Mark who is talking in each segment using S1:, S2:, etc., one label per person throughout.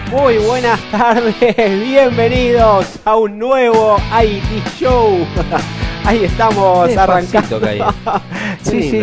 S1: Muy buenas tardes, bienvenidos a un nuevo IT Show. Ahí estamos arrancando. Sí,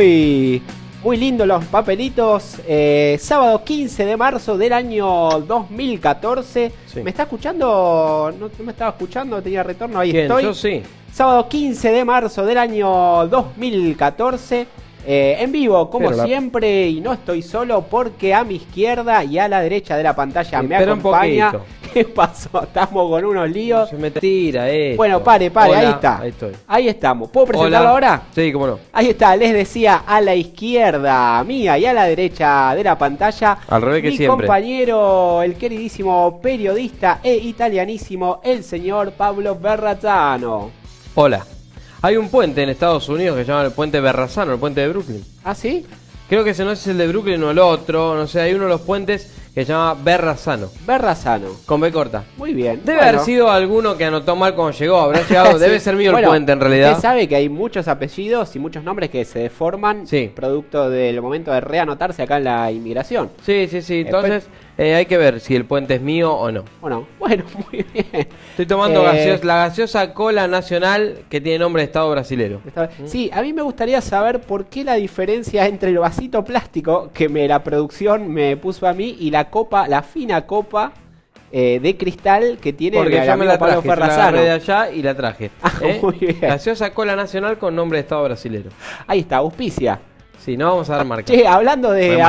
S1: muy lindo los papelitos. Sábado 15 de marzo del año 2014. Sí. ¿Me está escuchando? No me estaba escuchando, tenía retorno, ahí estoy.
S2: Yo sí.
S1: Sábado 15 de marzo del año 2014. En vivo, como siempre, y no estoy solo porque a mi izquierda y a la derecha de la pantalla me acompaña. ¿Qué pasó? Estamos con unos líos.
S2: Se me tira esto.
S1: Bueno, pare,
S2: Hola,
S1: ahí está.
S2: Ahí estoy.
S1: Ahí estamos. ¿Puedo presentarlo ahora?
S2: Sí, cómo no.
S1: Ahí está, les decía, a la izquierda mía y a la derecha de la pantalla.
S2: Al revés que siempre.
S1: Mi compañero, el queridísimo periodista e italianísimo, el señor Pablo Berrazzano.
S2: Hola. Hay un puente en Estados Unidos que se llama el puente Berrazzano, el puente de Brooklyn.
S1: ¿Ah, sí?
S2: Creo que ese no es el de Brooklyn o el otro, no sé, hay uno de los puentes que se llama Berrazzano.
S1: Berrazzano.
S2: Con B corta.
S1: Muy bien.
S2: Debe haber sido alguno que anotó mal cuando llegó, habrá llegado, sí. Debe ser mío el puente en realidad.
S1: Usted sabe que hay muchos apellidos y muchos nombres que se deforman producto del momento de reanotarse acá en la inmigración.
S2: Sí, entonces hay que ver si el puente es mío o no.
S1: Bueno, muy bien.
S2: Estoy tomando la gaseosa Cola Nacional que tiene nombre de Estado brasilero.
S1: Sí, a mí me gustaría saber por qué la diferencia entre el vasito plástico que la producción me puso a mí y la copa, la fina copa de cristal que tiene.
S2: Porque yo me la traje, la agarré de allá y la traje.
S1: Muy bien.
S2: Gaseosa Cola Nacional con nombre de Estado brasilero.
S1: Ahí está, auspicia.
S2: Sí, no vamos a dar marca.
S1: Che, hablando de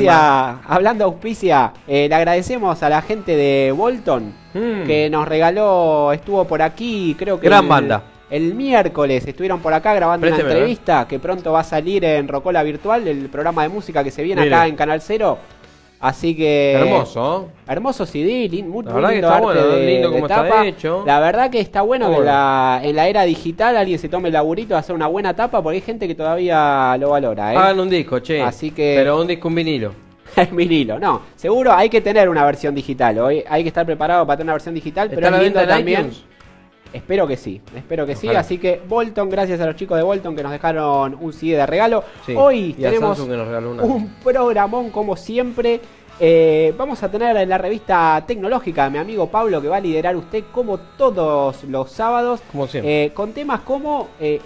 S1: auspicia, le agradecemos a la gente de Bolton que nos regaló, estuvo por aquí, creo que
S2: gran banda.
S1: El miércoles estuvieron por acá grabando una entrevista que pronto va a salir en Rocola Virtual, el programa de música que se viene acá en Canal 0. Así que...
S2: Hermoso.
S1: Hermoso CD, muy
S2: lindo arte
S1: lindo
S2: como
S1: tapa.
S2: está hecho.
S1: La verdad que está bueno que en la era digital alguien se tome el laburito de hacer una buena tapa porque hay gente que todavía lo valora.
S2: Hagan un disco, che.
S1: Así que...
S2: Pero un disco, un vinilo.
S1: El vinilo, no. Seguro hay que tener una versión digital. Hoy hay que estar preparado para tener una versión digital, pero es lindo también.
S2: iTunes?
S1: Espero que sí, sí. Así que Bolton, gracias a los chicos de Bolton que nos dejaron un CD de regalo. Sí. Hoy tenemos un programón como siempre. Vamos a tener la revista tecnológica de mi amigo Pablo que va a liderar usted como todos los sábados.
S2: Como siempre.
S1: Con temas como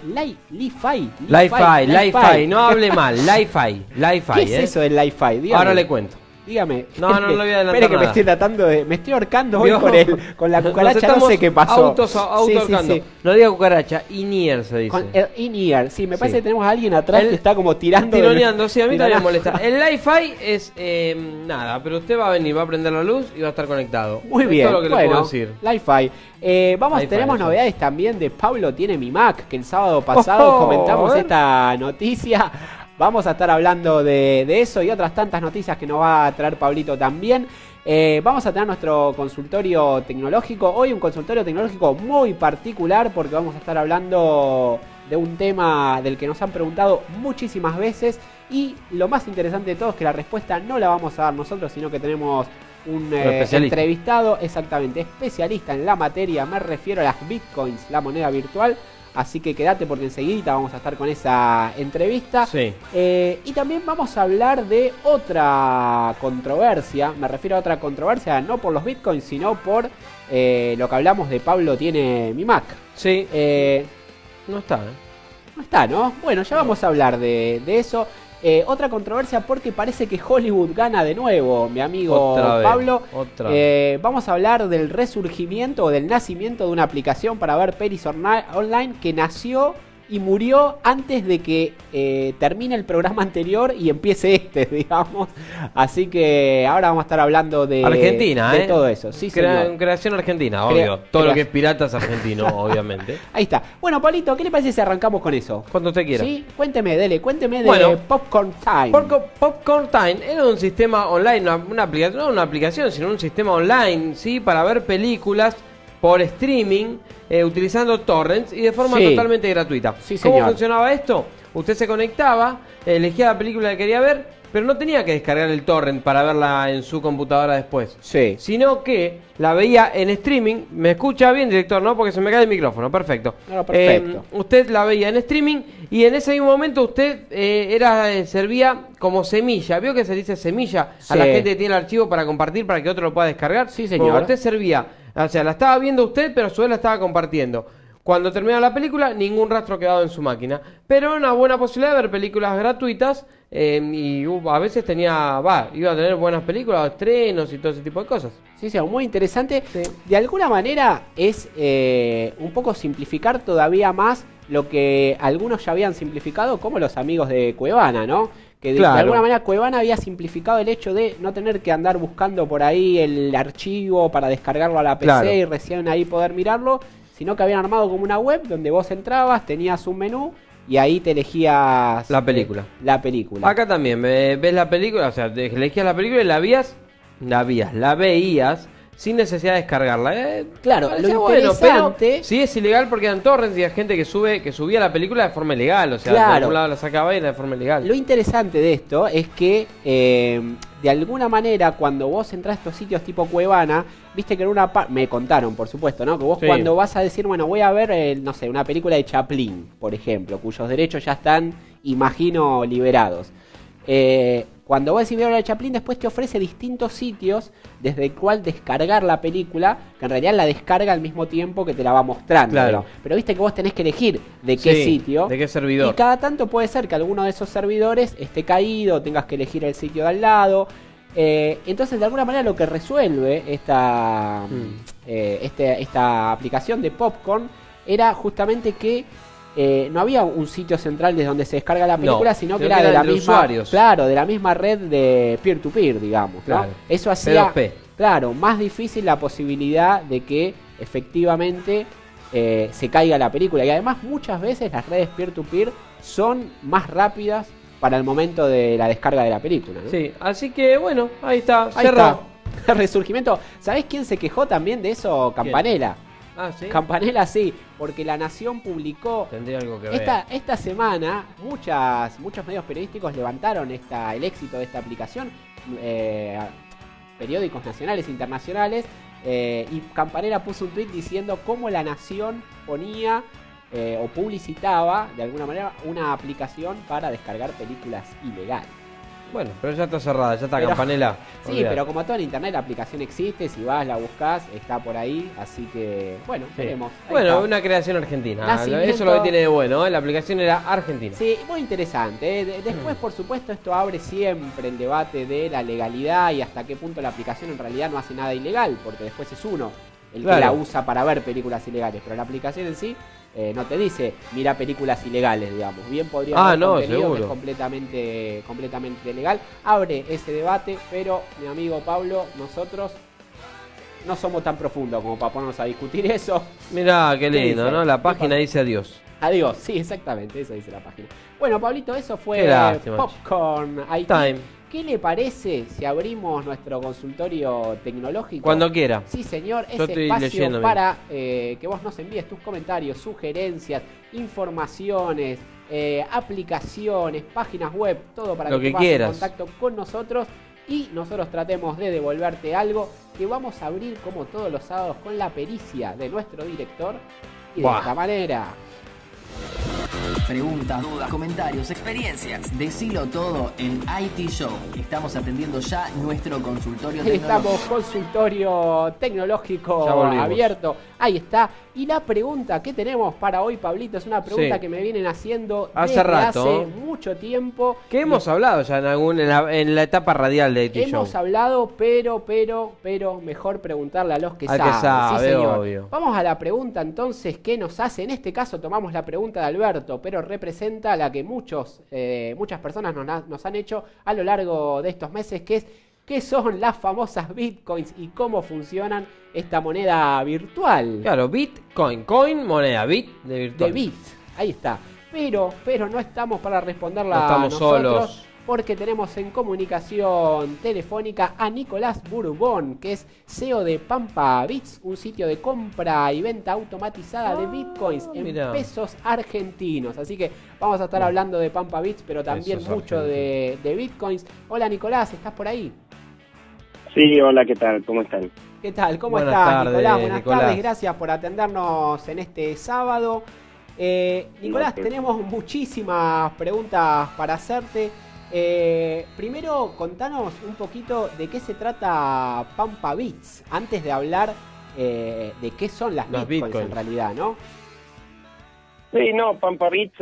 S1: Li-Fi.
S2: Li-Fi, no hable mal. Li-Fi.
S1: ¿Qué es eso del Li-Fi? Dígame.
S2: Ahora le cuento.
S1: Dígame.
S2: No lo voy a adelantar.
S1: Espere que me estoy tratando de... Me estoy ahorcando hoy con la cucaracha, no sé qué pasó.
S2: Ahorcando. Sí. No diga cucaracha, in-ear se dice.
S1: Con el in-ear, sí, me parece que tenemos a alguien atrás que está como tirando.
S2: Tironeando, sí, a mí también me molesta. El Li-Fi es nada, pero usted va a venir, va a prender la luz y va a estar conectado.
S1: Muy bien,
S2: todo lo que le puedo decir.
S1: Li-Fi. Tenemos novedades también de Pablo tiene mi Mac, que el sábado pasado comentamos esta noticia. Vamos a estar hablando de eso y otras tantas noticias que nos va a traer Pablito también. Vamos a tener nuestro consultorio tecnológico. Hoy un consultorio tecnológico muy particular porque vamos a estar hablando de un tema del que nos han preguntado muchísimas veces. Y lo más interesante de todo es que la respuesta no la vamos a dar nosotros, sino que tenemos un entrevistado, exactamente, especialista en la materia. Me refiero a las bitcoins, la moneda virtual. Así que quédate porque enseguida vamos a estar con esa entrevista.
S2: Sí.
S1: Y también vamos a hablar de otra controversia. Me refiero a otra controversia, no por los bitcoins, sino por lo que hablamos de Pablo tiene mi Mac.
S2: Sí. No está,
S1: No está, ¿no? Bueno, ya vamos a hablar de eso. Otra controversia porque parece que Hollywood gana de nuevo, mi amigo Pablo. Vamos a hablar del resurgimiento o del nacimiento de una aplicación para ver pelis online que nació y murió antes de que termine el programa anterior y empiece digamos. Así que ahora vamos a estar hablando de
S2: Argentina,
S1: de todo eso. Sí,
S2: creación argentina, obvio. Todo lo que es pirata es argentino, obviamente.
S1: Ahí está. Bueno, Pablito, ¿qué le parece si arrancamos con eso?
S2: Cuando usted quiera.
S1: Sí, cuénteme de Popcorn Time.
S2: Popcorn Time era un sistema online, una aplicación, no una aplicación, sino un sistema online, ¿sí? Para ver películas por streaming, utilizando torrents y de forma totalmente gratuita.
S1: Sí,
S2: ¿Cómo funcionaba esto? Usted se conectaba, elegía la película que quería ver, pero no tenía que descargar el torrent para verla en su computadora después.
S1: Sí.
S2: Sino que la veía en streaming. ¿Me escucha bien, director? No, porque se me cae el micrófono. Perfecto.
S1: No, perfecto.
S2: Usted la veía en streaming y en ese mismo momento usted servía como semilla. ¿Vio que se dice semilla a la gente que tiene el archivo para compartir para que otro lo pueda descargar?
S1: Sí, señor.
S2: Bueno, usted servía, o sea, la estaba viendo usted, pero a su vez la estaba compartiendo. Cuando terminaba la película, ningún rastro quedado en su máquina. Pero era una buena posibilidad de ver películas gratuitas y a veces iba a tener buenas películas, estrenos y todo ese tipo de cosas.
S1: Sí, sí, muy interesante.
S2: Sí.
S1: De alguna manera es un poco simplificar todavía más lo que algunos ya habían simplificado, como los amigos de Cuevana, ¿no? Que de alguna manera Cuevana había simplificado el hecho de no tener que andar buscando por ahí el archivo para descargarlo a la PC y recién ahí poder mirarlo, sino que habían armado como una web donde vos entrabas, tenías un menú y ahí te elegías
S2: la película.
S1: La película.
S2: Acá también ves la película, o sea, te elegías la película y la veías sin necesidad de descargarla.
S1: Claro, lo interesante...
S2: pero sí es ilegal porque eran torrents y hay gente que subía la película de forma ilegal, o sea, de algún lado la sacaba y era de forma ilegal.
S1: Lo interesante de esto es que de alguna manera cuando vos entras a estos sitios tipo Cuevana, viste que en una parte, me contaron por supuesto, ¿no? Que vos cuando vas a decir, bueno, voy a ver, no sé, una película de Chaplin, por ejemplo, cuyos derechos ya están, imagino, liberados. Cuando vos decís ver a Chaplin, después te ofrece distintos sitios desde el cual descargar la película, que en realidad la descarga al mismo tiempo que te la va mostrando.
S2: Claro.
S1: Pero viste que vos tenés que elegir de qué sitio.
S2: De qué servidor.
S1: Y cada tanto puede ser que alguno de esos servidores esté caído, tengas que elegir el sitio de al lado. Entonces, de alguna manera, lo que resuelve esta aplicación de Popcorn era justamente que no había un sitio central desde donde se descarga la película, sino que era de la misma,
S2: usuarios.
S1: Claro, de la misma red de peer-to-peer, digamos, ¿no?
S2: Claro.
S1: Eso hacía,
S2: P2P.
S1: claro, más difícil la posibilidad de que efectivamente se caiga la película. Y además, muchas veces las redes peer-to-peer son más rápidas para el momento de la descarga de la película, ¿no?
S2: Sí, así que bueno, ahí está,
S1: Ahí
S2: cerrado.
S1: está. Resurgimiento. ¿Sabés quién se quejó también de eso? Campanella.
S2: Ah, ¿sí?
S1: Campanella sí, porque La Nación publicó
S2: Tendría algo que ver.
S1: esta semana, muchos medios periodísticos levantaron el éxito de esta aplicación, periódicos nacionales e internacionales, y Campanella puso un tweet diciendo cómo La Nación ponía o publicitaba de alguna manera una aplicación para descargar películas ilegales.
S2: Bueno, pero ya está cerrada, ya está
S1: Pero,
S2: Campanella.
S1: Sí,
S2: Olvidate.
S1: pero como todo en internet la aplicación existe, si vas, la buscas, está por ahí, así que bueno, veremos. Ahí
S2: Bueno,
S1: está.
S2: una creación argentina.
S1: Nacimiento...
S2: Eso es lo que tiene de bueno, ¿eh? La aplicación era argentina.
S1: Sí, muy interesante. Después, por supuesto, esto abre siempre el debate de la legalidad y hasta qué punto la aplicación en realidad no hace nada ilegal, porque después es uno el que la usa para ver películas ilegales, pero la aplicación en sí no te dice mira películas ilegales, digamos. Bien podría haber contenido
S2: seguro.
S1: que es completamente legal. Abre ese debate, pero mi amigo Pablo, nosotros no somos tan profundos como para ponernos a discutir eso.
S2: Mirá, qué lindo,
S1: dice?
S2: ¿no? La página dice adiós.
S1: Adiós, sí, exactamente, eso dice la página. Bueno, Pablito, eso fue
S2: Qué lástima,
S1: Popcorn IT.
S2: Time.
S1: ¿Qué le parece si abrimos nuestro consultorio tecnológico?
S2: Cuando quiera.
S1: Sí, señor,
S2: Yo
S1: ese
S2: estoy
S1: espacio
S2: leyendo,
S1: para que vos nos envíes tus comentarios, sugerencias, informaciones, aplicaciones, páginas web, todo para
S2: Lo
S1: que
S2: que
S1: te pongas en
S2: quieras.
S1: contacto con nosotros y nosotros tratemos de devolverte algo que vamos a abrir como todos los sábados con la pericia de nuestro director y de esta manera.
S3: Preguntas, dudas, comentarios, experiencias. Decilo todo en IT Show. Estamos atendiendo ya nuestro consultorio tecnológico.
S1: Estamos consultorio tecnológico
S2: Ya volvimos.
S1: abierto. Ahí está. Y la pregunta que tenemos para hoy, Pablito, es una pregunta que me vienen haciendo
S2: Hace
S1: desde
S2: rato.
S1: hace mucho tiempo.
S2: Que hemos hablado ya en la etapa radial de IT Show.
S1: Hemos hablado, pero mejor preguntarle a los que
S2: Al que
S1: saben.
S2: sabe,
S1: Sí, señor.
S2: obvio.
S1: Vamos a la pregunta entonces, ¿qué nos hace? En este caso tomamos la pregunta de Alberto, pero representa la que muchas personas nos han hecho a lo largo de estos meses, que es ¿qué son las famosas bitcoins y cómo funcionan esta moneda virtual?
S2: Claro, Bitcoin, coin, moneda, bit de virtual.
S1: De bit, ahí está. Pero no estamos para responderla
S2: No estamos
S1: nosotros.
S2: solos.
S1: porque tenemos en comunicación telefónica a Nicolás Bourbon, que es CEO de Pampa Bits, un sitio de compra y venta automatizada de bitcoins en pesos argentinos. Así que vamos a estar hablando de Pampa Bits, pero también mucho de bitcoins. Hola Nicolás, ¿estás por ahí?
S4: Sí, hola, ¿qué tal? ¿Cómo están?
S1: ¿Qué tal? ¿Cómo estás, Nicolás? Buenas tardes, gracias por atendernos en este sábado. Nicolás, tenemos muchísimas preguntas para hacerte. Primero, contanos un poquito de qué se trata Pampa Bits, antes de hablar de qué son las bitcoins en realidad, ¿no?
S4: Sí, no, Pampa Bits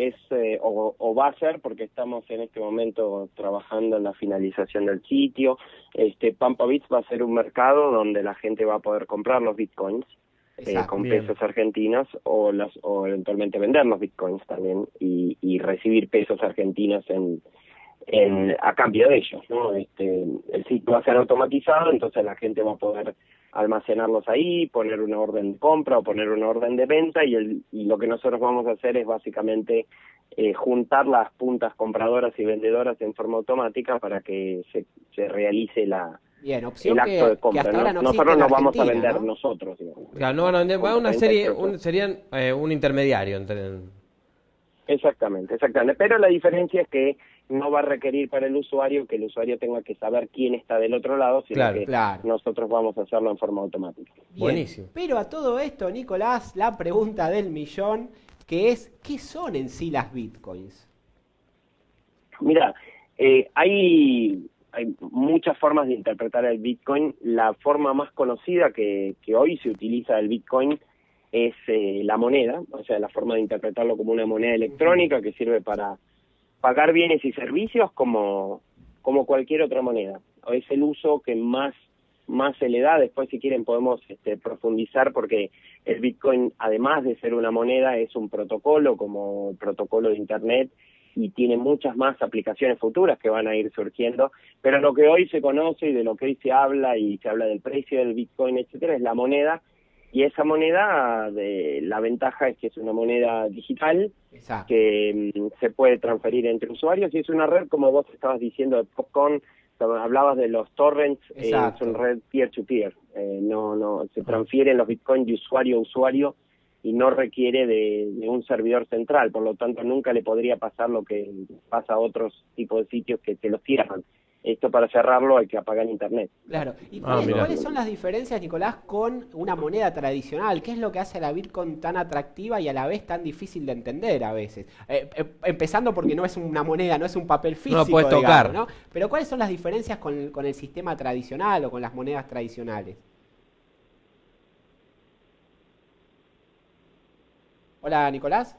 S4: o va a ser, porque estamos en este momento trabajando en la finalización del sitio. Pampa Bits va a ser un mercado donde la gente va a poder comprar los bitcoins con pesos argentinos o eventualmente vender los bitcoins también y recibir pesos argentinos a cambio de ellos, ¿no? El sitio va a ser automatizado, entonces la gente va a poder almacenarlos ahí, poner una orden de compra o poner una orden de venta y lo que nosotros vamos a hacer es básicamente juntar las puntas compradoras y vendedoras en forma automática para que se realice el acto de compra.
S1: Que hasta ahora no
S4: nosotros no vamos a
S1: Argentina,
S4: vender
S1: ¿no?
S4: nosotros, digamos.
S2: Claro, no van a vender, serían un intermediario entre...
S4: Exactamente. Pero la diferencia es que no va a requerir para el usuario que el usuario tenga que saber quién está del otro lado, sino que nosotros vamos a hacerlo en forma automática.
S1: Bien.
S2: Buenísimo.
S1: Pero a todo esto, Nicolás, la pregunta del millón, que es, ¿qué son en sí las bitcoins?
S4: Mira, hay muchas formas de interpretar el bitcoin. La forma más conocida que hoy se utiliza del bitcoin es la moneda, o sea, la forma de interpretarlo como una moneda electrónica que sirve para pagar bienes y servicios como cualquier otra moneda. Es el uso que más se le da. Después, si quieren, podemos profundizar, porque el Bitcoin, además de ser una moneda, es un protocolo como el protocolo de Internet y tiene muchas más aplicaciones futuras que van a ir surgiendo. Pero lo que hoy se conoce y de lo que hoy se habla, y se habla del precio del Bitcoin, etcétera, es la moneda. Y esa moneda, la ventaja es que es una moneda digital. Exacto. Que se puede transferir entre usuarios, y es una red, como vos estabas diciendo, de Popcorn, hablabas de los torrents, es una red peer-to-peer. No se transfieren los bitcoins de usuario a usuario y no requiere de un servidor central, por lo tanto nunca le podría pasar lo que pasa a otros tipos de sitios que te los cierran. Esto, para cerrarlo, hay que apagar internet.
S1: Claro. ¿Y cuáles son las diferencias, Nicolás, con una moneda tradicional? ¿Qué es lo que hace a la Bitcoin tan atractiva y a la vez tan difícil de entender a veces? Empezando porque no es una moneda, no es un papel físico,
S2: no puedes tocar,
S1: ¿no? Pero ¿cuáles son las diferencias con el sistema tradicional o con las monedas tradicionales? Hola, Nicolás.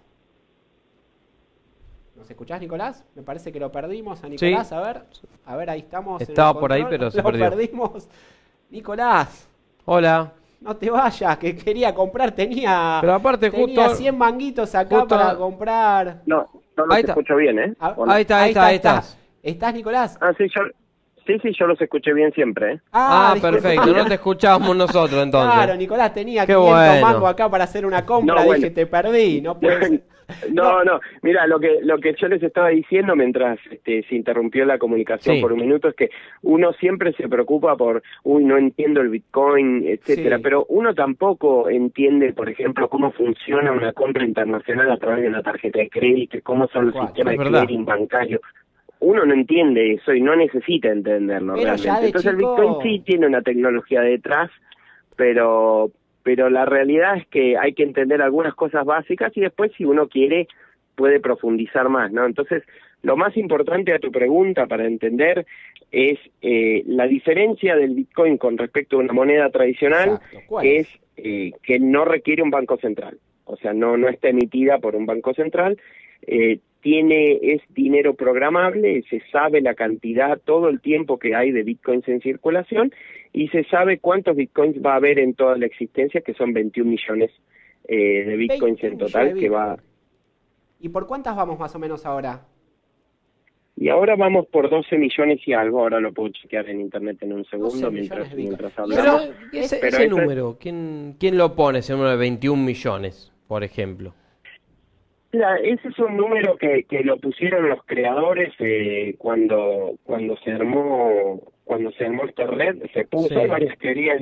S1: ¿Nos escuchás, Nicolás? Me parece que lo perdimos a Nicolás. Sí. A ver, ahí estamos.
S2: Estaba por ahí, pero se perdió.
S1: Lo perdimos. Nicolás.
S2: Hola.
S1: No te vayas, que quería comprar. Tenía 100 manguitos acá para comprar.
S4: No los escucho bien, ¿eh?
S2: Ahí estás.
S1: ¿Estás, Nicolás?
S4: Sí, yo los escuché bien siempre, ¿eh?
S2: Perfecto, no te escuchábamos nosotros entonces.
S1: Claro, Nicolás, tenía 500 mangos acá para hacer una compra, dije, te perdí, no puedes...
S4: No, mira, lo que yo les estaba diciendo mientras se interrumpió la comunicación por un minuto es que uno siempre se preocupa por, no entiendo el Bitcoin, etcétera, pero uno tampoco entiende, por ejemplo, cómo funciona una compra internacional a través de una tarjeta de crédito, cómo son los sistemas de clearing bancario. Uno no entiende eso y no necesita entenderlo realmente. Entonces el Bitcoin sí tiene una tecnología detrás, pero la realidad es que hay que entender algunas cosas básicas y después, si uno quiere, puede profundizar más, ¿no? Entonces, lo más importante a tu pregunta para entender es la diferencia del Bitcoin con respecto a una moneda tradicional, que es que no requiere un banco central. O sea, no está emitida por un banco central, es dinero programable, se sabe la cantidad, todo el tiempo que hay de bitcoins en circulación, y se sabe cuántos bitcoins va a haber en toda la existencia, que son 21 millones de bitcoins en total.
S1: ¿Y por cuántas vamos más o menos ahora?
S4: Y ahora vamos por 12 millones y algo, ahora lo puedo chequear en internet en un segundo mientras hablamos.
S2: Pero ese número, ¿quién lo pone, ese número de 21 millones, por ejemplo?
S4: Mira, ese es un número que lo pusieron los creadores cuando se armó esta red, se puso,
S2: Sí.
S4: hay varias teorías.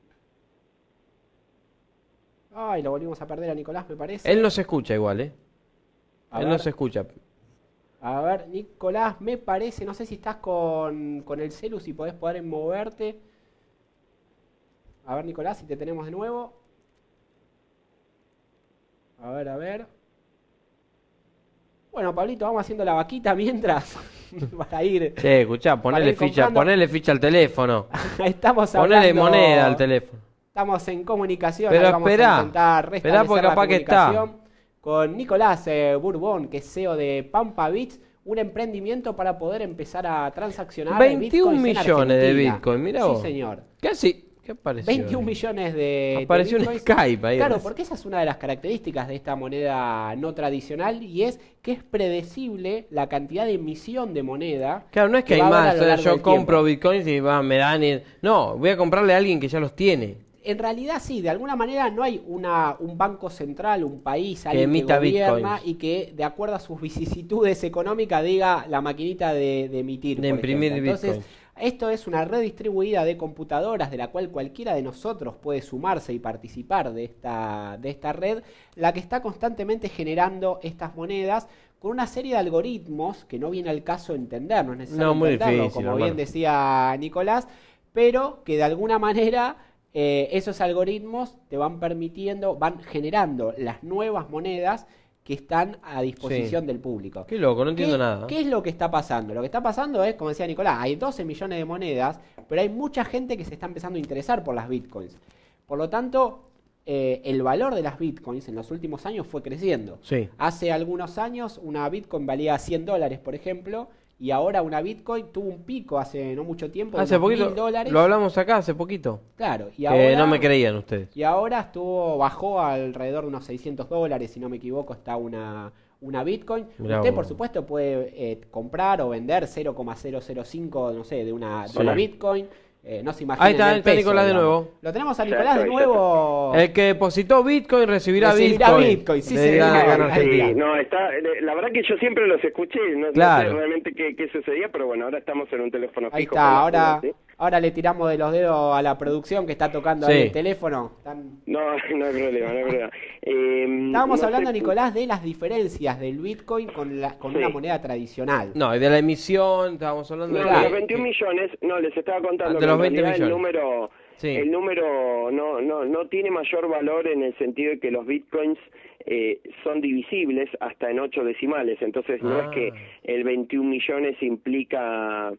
S1: Ay, lo volvimos a perder a Nicolás, me parece.
S2: Él no se escucha igual, ¿eh?
S1: A
S2: Él
S1: ver.
S2: no se escucha.
S1: A ver, Nicolás, me parece, no sé si estás con el celu, si podés poder moverte. A ver, Nicolás, si te tenemos de nuevo. A ver. Bueno, Pablito, vamos haciendo la vaquita mientras para ir.
S2: Sí, escuchá,
S1: Para ir comprando.
S2: ponele ficha al teléfono.
S1: Estamos
S2: Ponele
S1: hablando.
S2: moneda al teléfono.
S1: Estamos en comunicación.
S2: Pero
S1: ahí vamos
S2: esperá,
S1: a intentar
S2: esperá
S1: restablecer
S2: porque
S1: la
S2: capaz que está.
S1: comunicación con Nicolás Bourbon, que es CEO de Pampa Bits, un emprendimiento para poder empezar a transaccionar
S2: 21
S1: bitcoins en
S2: millones de
S1: Argentina.
S2: Bitcoin, mirá
S1: Sí,
S2: vos.
S1: señor.
S2: ¿Qué apareció?
S1: 21 millones de
S2: Apareció en
S1: bitcoins.
S2: Skype ahí.
S1: Claro, porque esa es una de las características de esta moneda no tradicional y es que es predecible la cantidad de emisión de moneda.
S2: Claro, no es que hay
S1: va a haber
S2: más,
S1: a lo largo
S2: yo
S1: del
S2: compro
S1: tiempo.
S2: bitcoins y me dan... No, voy a comprarle a alguien que ya los tiene.
S1: En realidad sí, de alguna manera no hay un banco central, un país,
S2: Que
S1: alguien que
S2: emita
S1: gobierna
S2: bitcoins.
S1: y que de acuerdo a sus vicisitudes económicas diga la maquinita de emitir.
S2: De
S1: por
S2: imprimir
S1: ejemplo. Entonces,
S2: bitcoins.
S1: esto es una red distribuida de computadoras de la cual cualquiera de nosotros puede sumarse y participar de esta red, la que está constantemente generando estas monedas con una serie de algoritmos que no viene al caso entender, no es necesario
S2: No, muy
S1: entenderlo,
S2: difícil,
S1: como bien
S2: hermano.
S1: decía Nicolás, pero que de alguna manera esos algoritmos te van permitiendo, van generando las nuevas monedas que están a disposición del público.
S2: Qué loco, no entiendo nada.
S1: ¿Qué es lo que está pasando? Lo que está pasando es, como decía Nicolás, hay 12 millones de monedas, pero hay mucha gente que se está empezando a interesar por las bitcoins. Por lo tanto, el valor de las bitcoins en los últimos años fue creciendo.
S2: Sí.
S1: Hace algunos años una bitcoin valía $100, por ejemplo, y ahora una bitcoin tuvo un pico hace no mucho tiempo de
S2: Hace
S1: unos
S2: poquito,
S1: $1.000.
S2: lo hablamos acá hace poquito.
S1: Claro, y
S2: Que
S1: ahora
S2: no me creían ustedes.
S1: y ahora bajó alrededor de unos $600, si no me equivoco, está una Bitcoin.
S2: Mirá
S1: Usted,
S2: vos.
S1: por supuesto, puede comprar o vender 0,005, no sé, de una
S2: Sí.
S1: Bitcoin. No se imaginen
S2: Ahí está,
S1: el
S2: está
S1: peso,
S2: Nicolás de
S1: digamos.
S2: nuevo.
S1: Lo tenemos a
S4: Ya
S1: Nicolás de
S4: estoy,
S1: nuevo.
S2: El que depositó Bitcoin recibirá
S1: Recibirá
S2: Bitcoin.
S1: Bitcoin, sí,
S2: Le
S1: señor.
S2: digan acá en
S1: Ahí
S2: Argentina.
S4: Sí, no, la verdad que yo siempre los escuché, no
S2: Claro.
S4: sé realmente qué sucedía, pero bueno, ahora estamos en un teléfono fijo.
S1: Ahí
S4: con
S1: está,
S4: la
S1: ahora,
S4: ¿sí?
S1: ahora le tiramos de los dedos a la producción que está tocando
S2: Sí.
S1: ahí el teléfono.
S4: No hay problema.
S1: Estábamos
S4: No
S1: hablando,
S4: sé,
S1: Nicolás, de las diferencias del Bitcoin con
S4: Sí.
S1: una moneda tradicional.
S2: No, y de la emisión, estábamos hablando
S4: No,
S2: de
S4: de
S2: la...
S4: los 21 millones, no, les estaba contando
S2: De
S4: que
S2: los
S4: en
S2: 20
S4: realidad
S2: millones. Sí.
S4: el número no tiene mayor valor en el sentido de que los bitcoins son divisibles hasta en 8 decimales, entonces no es que el 21 millones implica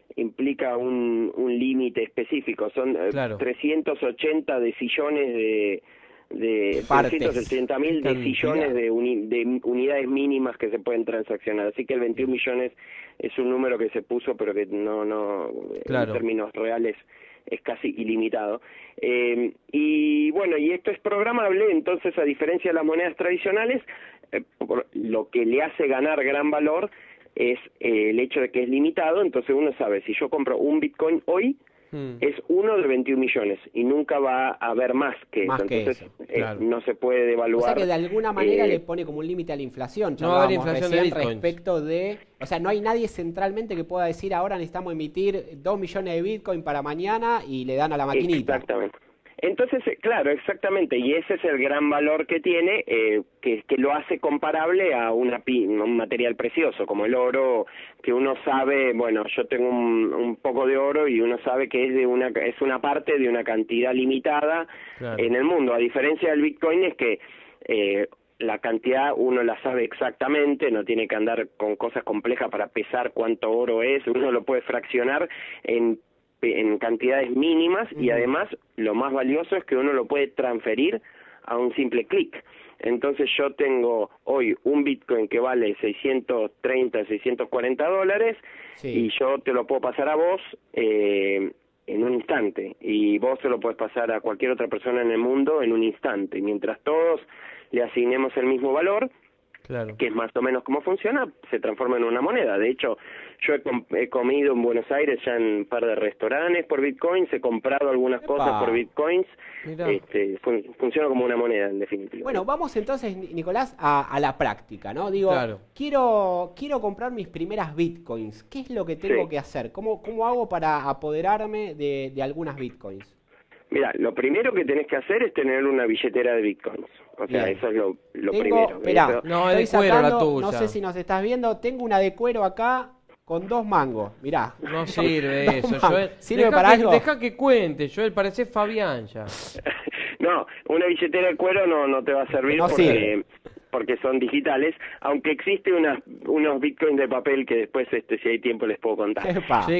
S4: un límite específico, son
S2: Claro.
S4: 380 decillones de
S1: Partes.
S4: 380.000
S2: Qué
S4: decillones de unidades mínimas que se pueden transaccionar. Así que el 21 millones es un número que se puso, pero que no
S2: Claro.
S4: en términos reales es casi ilimitado. Y bueno, y esto es programable, entonces a diferencia de las monedas tradicionales, lo que le hace ganar gran valor es el hecho de que es limitado, entonces uno sabe, si yo compro un Bitcoin hoy, es uno de 21 millones y nunca va a haber más que
S1: Más
S4: eso,
S1: que
S4: entonces
S1: eso,
S2: claro.
S4: no se puede
S1: O
S4: devaluar.
S1: sea que de alguna manera
S4: eh,
S1: le pone como un límite a la inflación.
S2: No va a haber
S1: Charlábamos
S2: inflación de
S1: recién
S2: bitcoins.
S1: respecto de... O sea, no hay nadie centralmente que pueda decir ahora necesitamos emitir 2 millones de Bitcoin para mañana y le dan a la maquinita.
S4: Exactamente. Entonces, claro, exactamente, y ese es el gran valor que tiene, que lo hace comparable a un material precioso, como el oro, que uno sabe, bueno, yo tengo un poco de oro y uno sabe que es una parte de una cantidad limitada
S2: Claro.
S4: en el mundo, a diferencia del Bitcoin es que la cantidad uno la sabe exactamente, no tiene que andar con cosas complejas para pesar cuánto oro es, uno lo puede fraccionar en cantidades mínimas y además lo más valioso es que uno lo puede transferir a un simple clic. Entonces yo tengo hoy un Bitcoin que vale 630, 640 dólares
S1: Sí.
S4: y yo te lo puedo pasar a vos en un instante y vos se lo puedes pasar a cualquier otra persona en el mundo en un instante. Mientras todos le asignemos el mismo valor,
S2: Claro.
S4: que es más o menos cómo funciona, se transforma en una moneda. De hecho, Yo he comido en Buenos Aires ya en un par de restaurantes por bitcoins, he comprado algunas cosas por bitcoins. Funciona como una moneda, en definitiva.
S1: Bueno, vamos entonces, Nicolás, a la práctica, ¿no? Digo,
S2: claro.
S1: quiero comprar mis primeras bitcoins. ¿Qué es lo que tengo que hacer? ¿Cómo hago para apoderarme de algunas bitcoins?
S4: Mira, lo primero que tenés que hacer es tener una billetera de bitcoins. O sea, eso es lo primero.
S1: Esperá,
S2: no, es de cuero la tuya.
S1: No sé si nos estás viendo, tengo una de cuero acá con 2 mangos, mirá.
S2: No sirve eso, Joel.
S1: ¿Sirve para algo?
S2: Deja que cuente, Joel, parece Fabián ya.
S4: No, una billetera de cuero no te va a servir porque son digitales, aunque existe unos bitcoins de papel que después, si hay tiempo, les puedo contar.
S2: Sí,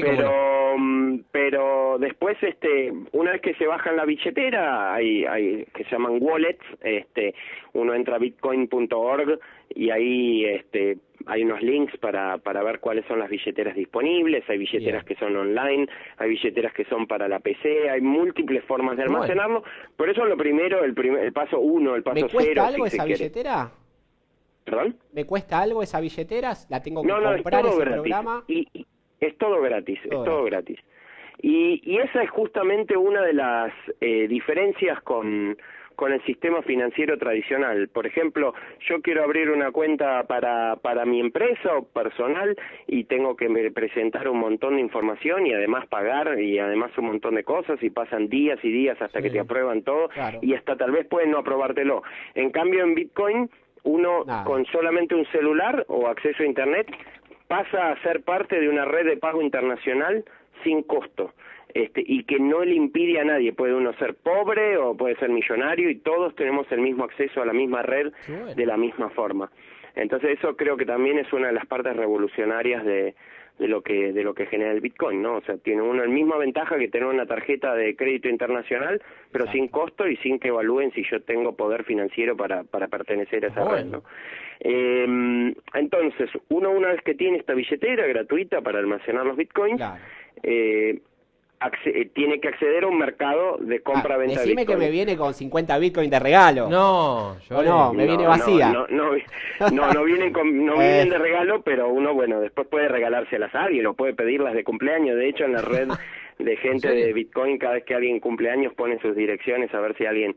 S4: pero después, una vez que se bajan la billetera, hay que se llaman wallets, uno entra a bitcoin.org y ahí hay unos links para ver cuáles son las billeteras disponibles. Hay billeteras que son online, hay billeteras que son para la PC, hay múltiples formas de almacenarlo. Por eso lo primero, el paso 1, el paso 0.
S1: ¿Me cuesta algo esa billetera?
S4: ¿Perdón?
S1: ¿Me cuesta algo esa billetera? ¿La tengo que
S4: comprar
S1: comprar
S4: ese
S1: gratis.
S4: Programa? Y es todo gratis, todo gratis. Y esa es justamente una de las diferencias con el sistema financiero tradicional. Por ejemplo, yo quiero abrir una cuenta para mi empresa o personal y tengo que presentar un montón de información y además pagar y además un montón de cosas y pasan días y días hasta que te aprueban todo y hasta tal vez pueden no aprobártelo. En cambio, en Bitcoin, uno con solamente un celular o acceso a Internet pasa a ser parte de una red de pago internacional sin costo. Y que no le impide a nadie, puede uno ser pobre o puede ser millonario y todos tenemos el mismo acceso a la misma red de la misma forma. Entonces eso creo que también es una de las partes revolucionarias de lo que genera el Bitcoin, ¿no? O sea, tiene uno la misma ventaja que tener una tarjeta de crédito internacional, pero sin costo y sin que evalúen si yo tengo poder financiero para pertenecer a esa red, ¿no? Entonces, una vez que tiene esta billetera gratuita para almacenar los Bitcoins, tiene que acceder a un mercado de compra-venta de
S1: Decime
S4: Bitcoin.
S1: Que me viene con 50 Bitcoin de regalo.
S2: Me
S1: viene vacía.
S4: No vienen de regalo, pero uno, después puede regálárselas a alguien, o puede pedirlas de cumpleaños. De hecho, en la red de gente de Bitcoin, cada vez que alguien cumple años, ponen sus direcciones a ver si alguien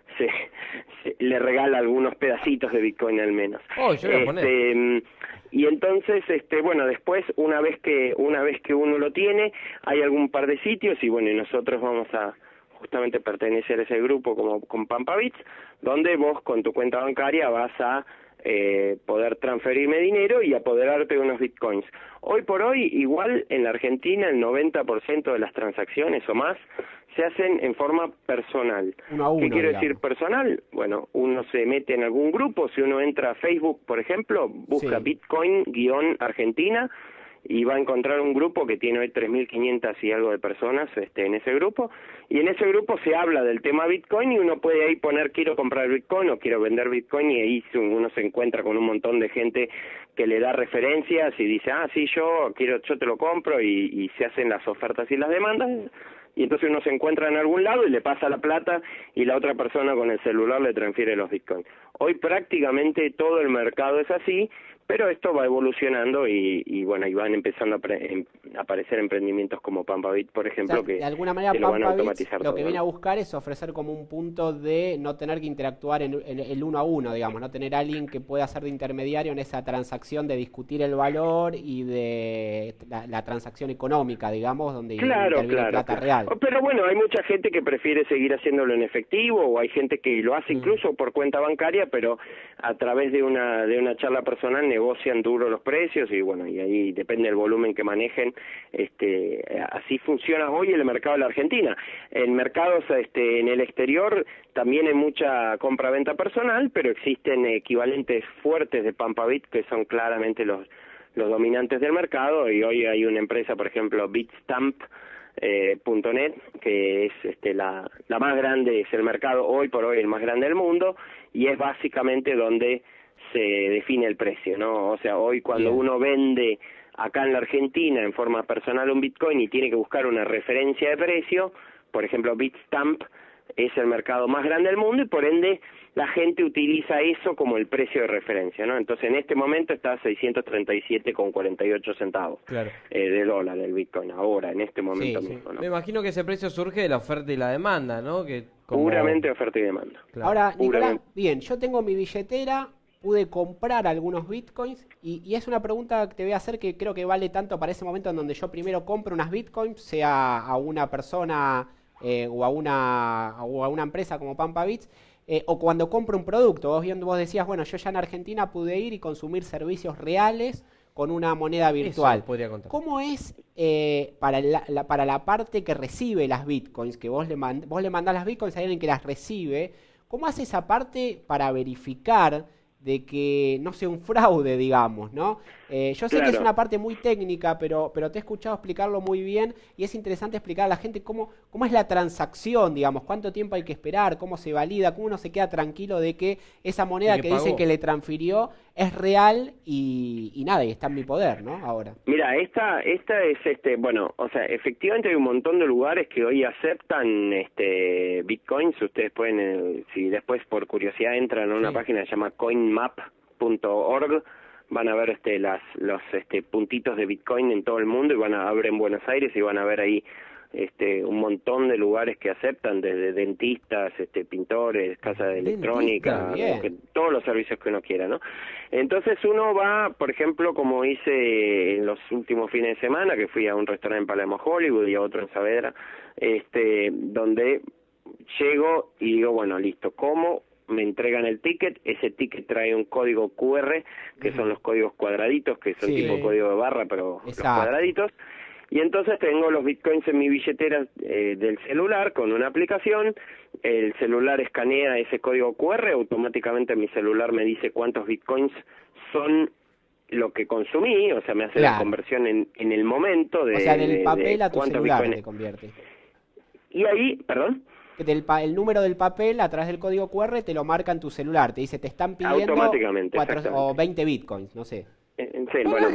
S4: le regala algunos pedacitos de Bitcoin al menos.
S2: Yo voy a poner.
S4: Y entonces, después, una vez que uno lo tiene, hay algún par de sitios, y nosotros vamos a justamente pertenecer a ese grupo como con Pampabits, donde vos con tu cuenta bancaria vas a poder transferirme dinero y apoderarte de unos bitcoins. Hoy por hoy, igual en la Argentina, el 90% de las transacciones o más se hacen en forma personal. ¿Qué quiero decir personal? Bueno, uno se mete en algún grupo, si uno entra a Facebook, por ejemplo, busca Bitcoin-Argentina, y va a encontrar un grupo que tiene hoy 3.500 y algo de personas en ese grupo, y en ese grupo se habla del tema Bitcoin y uno puede ahí poner quiero comprar Bitcoin o quiero vender Bitcoin, y ahí uno se encuentra con un montón de gente que le da referencias y dice, sí, yo te lo compro, y se hacen las ofertas y las demandas, y entonces uno se encuentra en algún lado y le pasa la plata y la otra persona con el celular le transfiere los Bitcoin. Hoy prácticamente todo el mercado es así, pero esto va evolucionando y van empezando a aparecer emprendimientos como Pampabit, por ejemplo, que
S1: de alguna manera
S4: lo van a automatizar
S1: lo
S4: todo,
S1: que viene a buscar es ofrecer como un punto de no tener que interactuar en el uno a uno, digamos, no tener a alguien que pueda ser de intermediario en esa transacción de discutir el valor y de la transacción económica, digamos, donde interviene plata real.
S4: Pero hay mucha gente que prefiere seguir haciéndolo en efectivo, o hay gente que lo hace incluso por cuenta bancaria, pero a través de una charla personal negocian duro los precios y ahí depende del volumen que manejen. Así funciona hoy el mercado de la Argentina. En mercados en el exterior también hay mucha compra-venta personal, pero existen equivalentes fuertes de Pampabit que son claramente los dominantes del mercado, y hoy hay una empresa, por ejemplo, Bitstamp.net, que es la más grande, es el mercado hoy por hoy el más grande del mundo, y es básicamente donde se define el precio, ¿no? O sea, hoy cuando uno vende acá en la Argentina en forma personal un Bitcoin y tiene que buscar una referencia de precio, por ejemplo, Bitstamp es el mercado más grande del mundo y por ende la gente utiliza eso como el precio de referencia, ¿no? Entonces en este momento está a 637,48 centavos
S2: Claro.
S4: De dólar el Bitcoin, ahora, en este momento
S2: Sí,
S4: mismo, ¿no?
S2: Me imagino que ese precio surge de la oferta y la demanda, ¿no? Que
S4: Puramente oferta y demanda.
S2: Claro.
S1: Ahora, Nicolás,
S4: Puramente.
S1: bien, yo tengo mi billetera, pude comprar algunos bitcoins y es una pregunta que te voy a hacer que creo que vale tanto para ese momento en donde yo primero compro unas bitcoins, sea a una persona o a una empresa como Pampa Bits, o cuando compro un producto. Vos decías, bueno, yo ya en Argentina pude ir y consumir servicios reales con una moneda virtual.
S2: Eso podría contar.
S1: ¿Cómo es para la parte que recibe las bitcoins? Que vos le mandás las bitcoins a alguien que las recibe. ¿Cómo hace esa parte para verificar de que no sea un fraude, digamos, ¿no? Yo sé que es una parte muy técnica, pero te he escuchado explicarlo muy bien y es interesante explicar a la gente cómo es la transacción, digamos, cuánto tiempo hay que esperar, cómo se valida, cómo uno se queda tranquilo de que esa moneda que dicen que le transfirió es real y nada, y está en mi poder, ¿no? Ahora.
S4: Mira, esta es bueno, o sea, efectivamente hay un montón de lugares que hoy aceptan bitcoins. Ustedes pueden, si después por curiosidad entran a una página que se llama coinmap.org, van a ver los puntitos de Bitcoin en todo el mundo y van a abrir en Buenos Aires y van a ver ahí un montón de lugares que aceptan, desde dentistas, pintores, casas de electrónica, todos los servicios que uno quiera, ¿no? Entonces uno va, por ejemplo, como hice en los últimos fines de semana, que fui a un restaurante en Palermo Hollywood y a otro en Saavedra, donde llego y digo, bueno, listo, ¿cómo? Me entregan el ticket, ese ticket trae un código QR, que son los códigos cuadraditos, que son tipo código de barra, pero los cuadraditos, y entonces tengo los bitcoins en mi billetera del celular con una aplicación, el celular escanea ese código QR, automáticamente mi celular me dice cuántos bitcoins son lo que consumí, o sea, me hace la conversión en el momento de...
S1: O sea, del papel a tu celular
S4: bitcoins
S1: te convierte.
S4: Y ahí, perdón...
S1: El número del papel a través del código QR te lo marca en tu celular, te dice, te están pidiendo
S4: automáticamente,
S1: 20 bitcoins, no sé.
S4: En serio, bueno,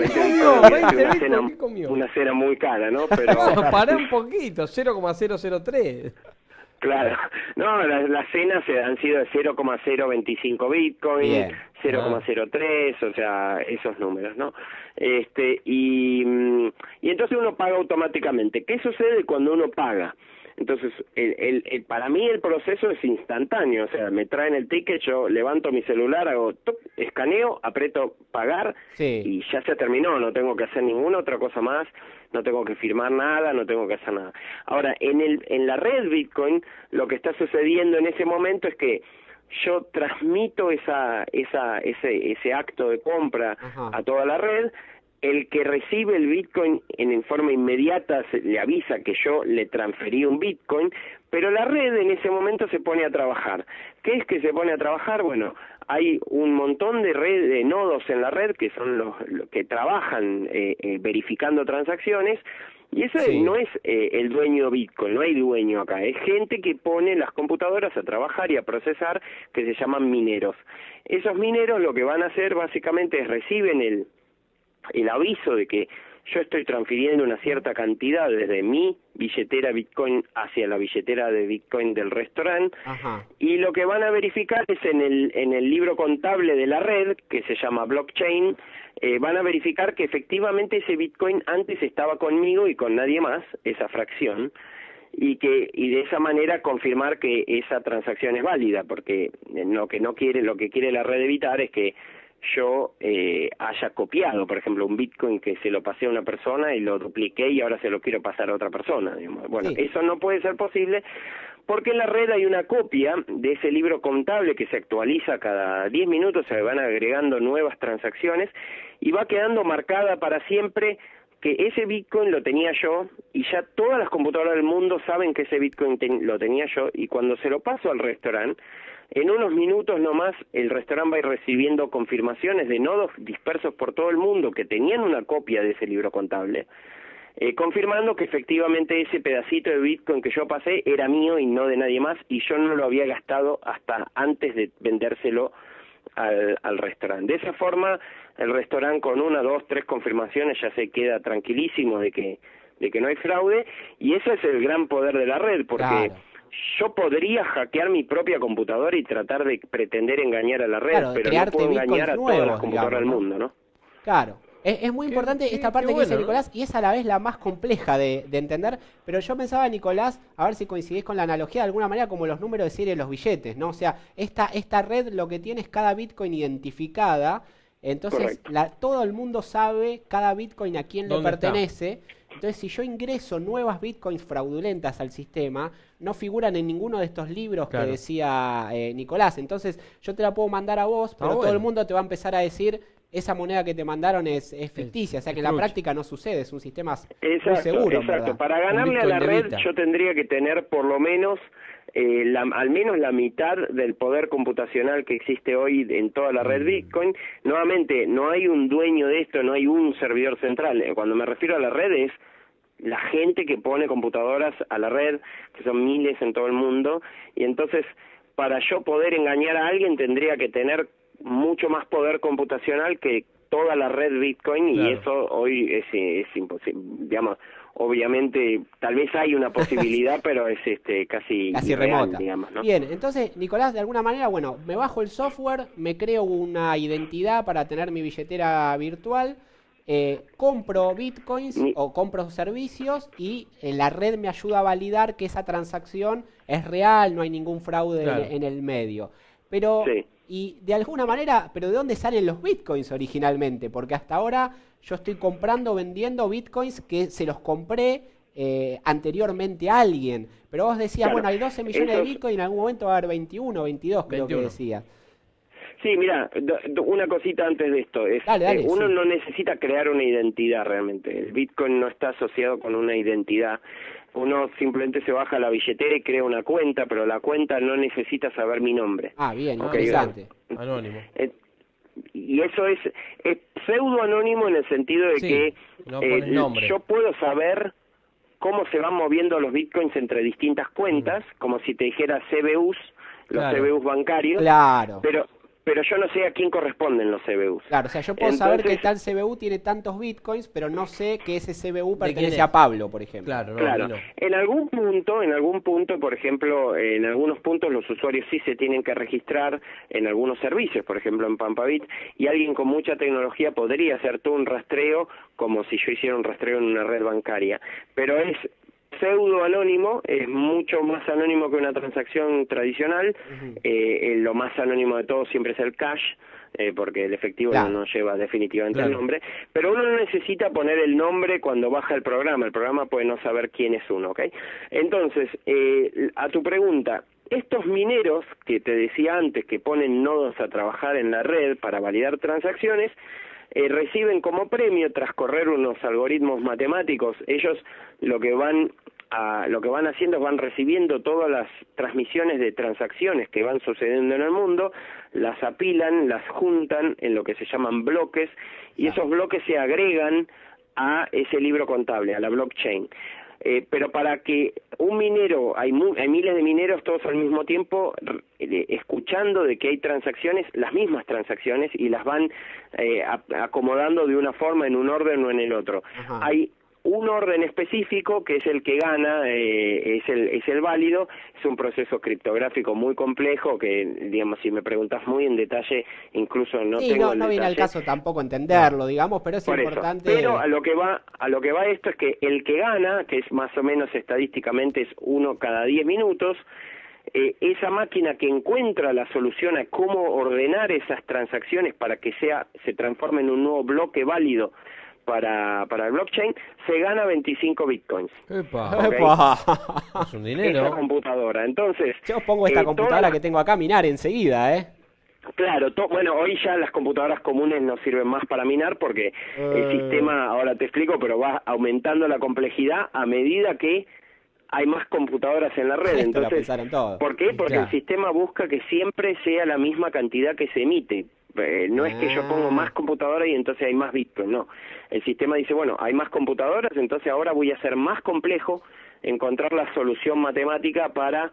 S4: 20 bitcoins, una cena muy cara, ¿no? Pero
S2: pará un poquito, 0,003.
S4: Claro, no, las cenas han sido de 0,025 bitcoin, 0,03, o sea, esos números, ¿no? Y entonces uno paga automáticamente. ¿Qué sucede cuando uno paga? Entonces, para mí el proceso es instantáneo, o sea, me traen el ticket, yo levanto mi celular, hago escaneo, aprieto pagar y ya se terminó, no tengo que hacer ninguna otra cosa más, no tengo que firmar nada, no tengo que hacer nada. Ahora, en la red Bitcoin, lo que está sucediendo en ese momento es que yo transmito ese acto de compra a toda la red. El que recibe el Bitcoin en forma inmediata le avisa que yo le transferí un Bitcoin, pero la red en ese momento se pone a trabajar. ¿Qué es que se pone a trabajar? Bueno, hay un montón de nodos en la red que son los que trabajan verificando transacciones, y eso no es el dueño Bitcoin, no hay dueño acá, es gente que pone las computadoras a trabajar y a procesar, que se llaman mineros. Esos mineros lo que van a hacer básicamente es reciben el aviso de que yo estoy transfiriendo una cierta cantidad desde mi billetera Bitcoin hacia la billetera de Bitcoin del restaurante, y lo que van a verificar es en el libro contable de la red, que se llama blockchain, van a verificar que efectivamente ese Bitcoin antes estaba conmigo y con nadie más, esa fracción, y de esa manera confirmar que esa transacción es válida, porque lo que quiere la red evitar es que yo haya copiado, por ejemplo, un Bitcoin que se lo pasé a una persona y lo dupliqué y ahora se lo quiero pasar a otra persona, digamos. Bueno, eso no puede ser posible porque en la red hay una copia de ese libro contable que se actualiza cada 10 minutos, se van agregando nuevas transacciones y va quedando marcada para siempre que ese Bitcoin lo tenía yo, y ya todas las computadoras del mundo saben que ese Bitcoin lo tenía yo, y cuando se lo paso al restaurante, en unos minutos nomás el restaurante va a ir recibiendo confirmaciones de nodos dispersos por todo el mundo que tenían una copia de ese libro contable, confirmando que efectivamente ese pedacito de Bitcoin que yo pasé era mío y no de nadie más, y yo no lo había gastado hasta antes de vendérselo al restaurante. De esa forma, el restaurante con 1, 2, 3 confirmaciones ya se queda tranquilísimo de que no hay fraude, y ese es el gran poder de la red, porque yo podría hackear mi propia computadora y tratar de pretender engañar a la red,
S1: Claro,
S4: pero no
S1: crearte
S4: puedo engañar a
S1: bitcoins
S4: todas las
S1: nuevos,
S4: computadoras
S1: digamos,
S4: del
S1: ¿no?
S4: mundo, ¿no?
S1: Claro. Es muy importante esta parte que dice
S2: bueno, ¿no?
S1: Nicolás y es a la vez la más compleja de entender, pero yo pensaba, Nicolás, a ver si coincidís con la analogía de alguna manera como los números de serie de los billetes, ¿no? O sea, esta red lo que tiene es cada Bitcoin identificada, entonces
S4: Correcto.
S1: todo el mundo sabe cada Bitcoin a quién le
S2: ¿Dónde está?
S1: pertenece. Entonces, si yo ingreso nuevas Bitcoins fraudulentas al sistema, no figuran en ninguno de estos libros
S2: Claro.
S1: que decía Nicolás. Entonces, yo te la puedo mandar a vos, pero todo el
S2: bueno.
S1: mundo te va a empezar a decir, esa moneda que te mandaron es ficticia. O sea, que en la
S2: trucha.
S1: práctica no sucede, es un sistema muy
S4: Exacto,
S1: seguro, en
S4: exacto.
S1: verdad.
S4: Para ganarle a la
S2: Bitcoin de
S4: red
S2: Vita.
S4: yo tendría que tener por lo menos al menos la mitad del poder computacional que existe hoy en toda la red Bitcoin. Nuevamente, no hay un dueño de esto, no hay un servidor central. Cuando me refiero a la red es la gente que pone computadoras a la red, que son miles en todo el mundo, y entonces para yo poder engañar a alguien tendría que tener mucho más poder computacional que toda la red Bitcoin,
S2: Claro.
S4: y eso hoy es imposible, digamos. Obviamente, tal vez hay una posibilidad, pero es casi irreal,
S1: remota.
S4: digamos, ¿no?
S1: Bien, entonces, Nicolás, de alguna manera, bueno, me bajo el software, me creo una identidad para tener mi billetera virtual, compro bitcoins o compro servicios y la red me ayuda a validar que esa transacción es real, no hay ningún fraude
S2: Claro.
S1: en el medio. Pero,
S4: Sí.
S1: y de alguna manera, ¿pero de dónde salen los bitcoins originalmente? Porque hasta ahora yo estoy comprando, vendiendo bitcoins que se los compré anteriormente a alguien. Pero vos decías,
S4: Claro,
S1: bueno, hay 12 millones de
S4: esos-
S1: bitcoins, en algún momento va a haber 21, 22, creo
S2: 21.
S1: que decías.
S4: Sí, mira, una cosita antes de esto.
S1: Dale,
S4: uno
S1: sí.
S4: no necesita crear una identidad realmente. El Bitcoin no está asociado con una identidad. Uno simplemente se baja la billetera y crea una cuenta, pero la cuenta no necesita saber mi nombre.
S1: Ah, bien,
S4: Ok,
S1: interesante.
S2: Anónimo.
S4: Y eso es pseudo anónimo en el sentido de
S2: Sí,
S4: que
S2: no pones nombre.
S4: yo puedo saber cómo se van moviendo los bitcoins entre distintas cuentas, como si te dijera CBUs, los
S2: Claro.
S4: CBUs bancarios,
S1: Claro.
S4: pero yo no sé a quién corresponden los CBUs.
S1: Claro, o sea, yo puedo saber que
S4: Entonces,
S1: tal CBU tiene tantos bitcoins, pero no sé que ese CBU
S2: ¿De quién
S1: pertenece
S2: es?
S1: a Pablo, por ejemplo.
S2: Claro, no,
S4: Claro,
S2: no.
S4: en algún punto, por ejemplo, en algunos puntos los usuarios sí se tienen que registrar en algunos servicios, por ejemplo en Pampabit, y alguien con mucha tecnología podría hacer todo un rastreo como si yo hiciera un rastreo en una red bancaria, pero es pseudo anónimo, es mucho más anónimo que una transacción tradicional. Lo más anónimo de todo siempre es el cash, porque el efectivo
S1: Claro.
S4: no lleva definitivamente
S2: Claro.
S4: el nombre, pero uno no necesita poner el nombre cuando baja el programa puede no saber quién es uno, ¿ok? Entonces, a tu pregunta, estos mineros que te decía antes que ponen nodos a trabajar en la red para validar transacciones, reciben como premio, tras correr unos algoritmos matemáticos, ellos lo que van haciendo es van recibiendo todas las transmisiones de transacciones que van sucediendo en el mundo, las apilan, las juntan en lo que se llaman bloques, y esos bloques se agregan a ese libro contable, a la blockchain. Pero para que un minero, hay miles de mineros todos al mismo tiempo escuchando de que hay transacciones, las mismas transacciones, y las van acomodando de una forma, en un orden o en el otro.
S1: Ajá.
S4: Hay un orden específico que es el que gana, es el válido. Es un proceso criptográfico muy complejo que, digamos, si me preguntas muy en detalle, incluso no
S1: Sí,
S4: tengo el
S1: no viene al
S4: detalle.
S1: caso tampoco entenderlo, digamos, pero es
S4: Por eso.
S1: importante.
S4: Pero a lo que va esto es que el que gana, que es más o menos estadísticamente es uno cada 10 minutos, esa máquina que encuentra la solución a cómo ordenar esas transacciones para que se transforme en un nuevo bloque válido para el blockchain, se gana 25 bitcoins.
S2: Epa,
S4: Ok.
S1: ¡Epa!
S2: es un
S4: Esa
S2: dinero.
S4: computadora. Entonces,
S1: Yo pongo esta computadora
S4: todas
S1: que tengo acá a minar enseguida, ¿eh?
S4: Claro, bueno, hoy ya las computadoras comunes no sirven más para minar porque el sistema, ahora te explico, pero va aumentando la complejidad a medida que hay más computadoras en la red.
S1: Esto lo
S4: Entonces,
S1: pensaron todos.
S4: ¿por qué? Porque
S2: Claro.
S4: el sistema busca que siempre sea la misma cantidad que se emite. No es que yo pongo más computadoras y entonces hay más Bitcoin, no. El sistema dice, bueno, hay más computadoras, entonces ahora voy a hacer más complejo encontrar la solución matemática para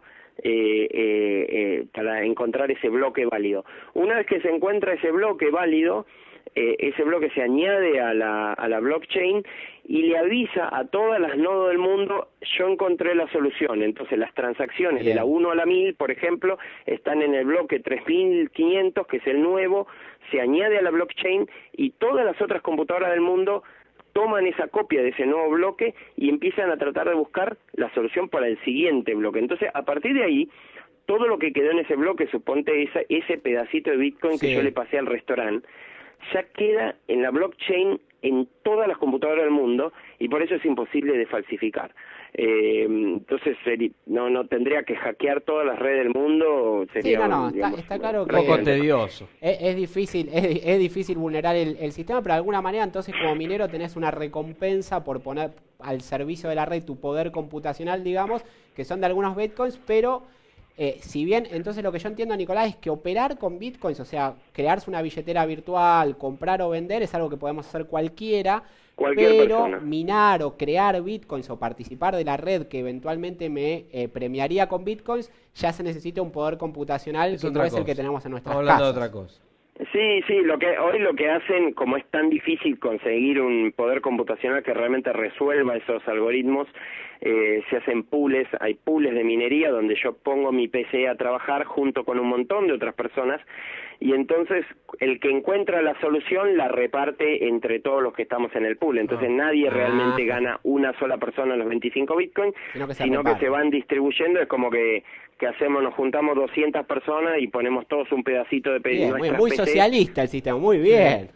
S4: encontrar ese bloque válido. Una vez que se encuentra ese bloque válido, ese bloque se añade a la blockchain y le avisa a todas las nodos del mundo, yo encontré la solución. Entonces las transacciones de la 1 a la 1000, por ejemplo, están en el bloque 3500, que es el nuevo, se añade a la blockchain y todas las otras computadoras del mundo toman esa copia de ese nuevo bloque y empiezan a tratar de buscar la solución para el siguiente bloque. Entonces, a partir de ahí, todo lo que quedó en ese bloque, suponte ese pedacito de Bitcoin que yo le pasé al restaurante, ya queda en la blockchain en todas las computadoras del mundo y por eso es imposible de falsificar. Entonces no tendría que hackear todas las redes del mundo. Sería
S1: está claro que
S2: un poco tedioso.
S1: Es difícil vulnerar el sistema, pero de alguna manera entonces como minero tenés una recompensa por poner al servicio de la red tu poder computacional, digamos, que son de algunos bitcoins, pero si bien, entonces lo que yo entiendo, Nicolás, es que operar con bitcoins, o sea, crearse una billetera virtual, comprar o vender, es algo que podemos hacer cualquiera pero
S4: persona.
S1: Minar o crear bitcoins o participar de la red que eventualmente me premiaría con bitcoins, ya se necesita un poder computacional que no es el que tenemos en nuestras casas.
S2: Hablando de otra cosa.
S4: Sí, hoy lo que hacen, como es tan difícil conseguir un poder computacional que realmente resuelva esos algoritmos, se hacen pools, hay pools de minería donde yo pongo mi PC a trabajar junto con un montón de otras personas y entonces el que encuentra la solución la reparte entre todos los que estamos en el pool. Entonces nadie realmente gana una sola persona los 25 bitcoins, sino que se van distribuyendo. Es como que hacemos, nos juntamos 200 personas y ponemos todos un pedacito de
S1: PC. Muy socialista el sistema, muy bien.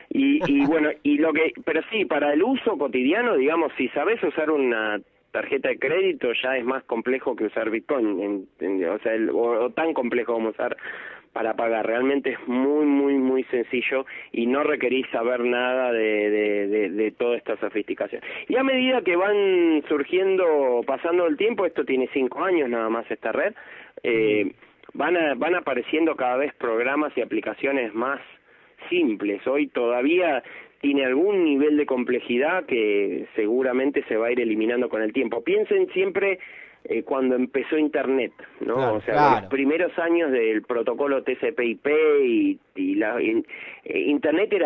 S4: Y bueno, pero sí, para el uso cotidiano, digamos, si sabes usar una tarjeta de crédito ya es más complejo que usar Bitcoin, o tan complejo como usar para pagar. Realmente es muy sencillo y no requerís saber nada de toda esta sofisticación. Y a medida que van surgiendo, pasando el tiempo, esto tiene 5 años nada más esta red, van apareciendo cada vez programas y aplicaciones más simples. Hoy todavía tiene algún nivel de complejidad que seguramente se va a ir eliminando con el tiempo. Piensen siempre cuando empezó Internet, ¿no?
S2: Claro,
S4: o sea, los primeros años del protocolo TCP/IP Internet era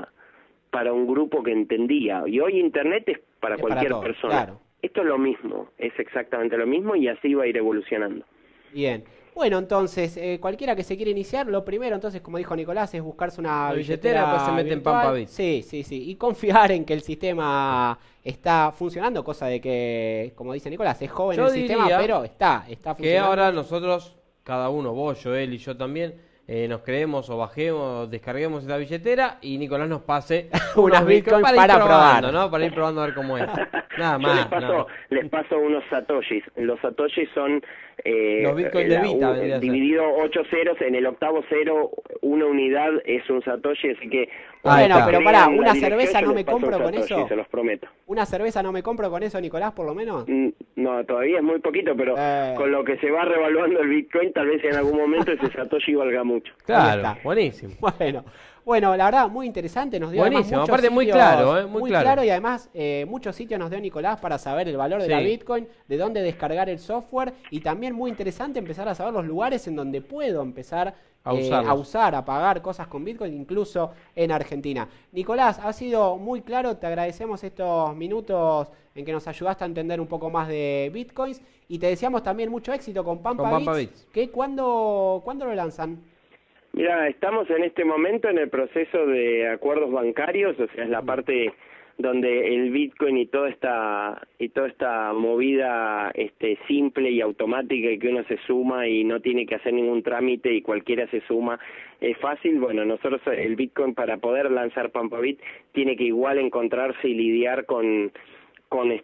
S4: para un grupo que entendía, y hoy Internet es para cualquier persona.
S1: Claro.
S4: Esto es lo mismo, es exactamente lo mismo y así va a ir evolucionando.
S1: Bien. Bueno, entonces, cualquiera que se quiera iniciar, lo primero, entonces, como dijo Nicolás, es buscarse una billetera
S2: después se mete en Pampabit.
S1: Sí. Y confiar en que el sistema está funcionando, cosa de que, como dice Nicolás, es joven el sistema, pero está funcionando.
S2: Que ahora nosotros, cada uno, vos, Joel y yo también, nos creemos o bajemos, descarguemos esta billetera y Nicolás nos pase
S1: unas bitcoins para probar,
S2: ¿no? Para ir probando a ver cómo es. Nada más.
S4: Les paso unos satoshis. Los satoshis son
S2: los bitcoins de Vita,
S4: dividido 8 ceros, en el octavo cero una unidad es un satoshi, así que
S1: bueno, pero pará, una cerveza no me compro con eso.
S4: Se los prometo.
S1: ¿Una cerveza no me compro con eso, Nicolás, por lo menos?
S4: No, todavía es muy poquito, pero con lo que se va revaluando el Bitcoin, tal vez en algún momento ese satoshi valga mucho.
S2: Claro, buenísimo.
S1: Bueno, la verdad, muy interesante. Nos dio
S2: buenísimo,
S1: además
S2: aparte
S1: sitios,
S2: muy claro, muy claro.
S1: Y además muchos sitios nos dio Nicolás para saber el valor de la Bitcoin, de dónde descargar el software y también muy interesante empezar a saber los lugares en donde puedo empezar a pagar cosas con Bitcoin, incluso en Argentina. Nicolás, ha sido muy claro, te agradecemos estos minutos en que nos ayudaste a entender un poco más de Bitcoins y te deseamos también mucho éxito con Pampabits. ¿Cuándo lo lanzan?
S4: Mira, estamos en este momento en el proceso de acuerdos bancarios, o sea, es la parte donde el Bitcoin y toda esta movida simple y automática y que uno se suma y no tiene que hacer ningún trámite y cualquiera se suma, es fácil. Bueno, nosotros el Bitcoin, para poder lanzar Pampabit, tiene que igual encontrarse y lidiar con el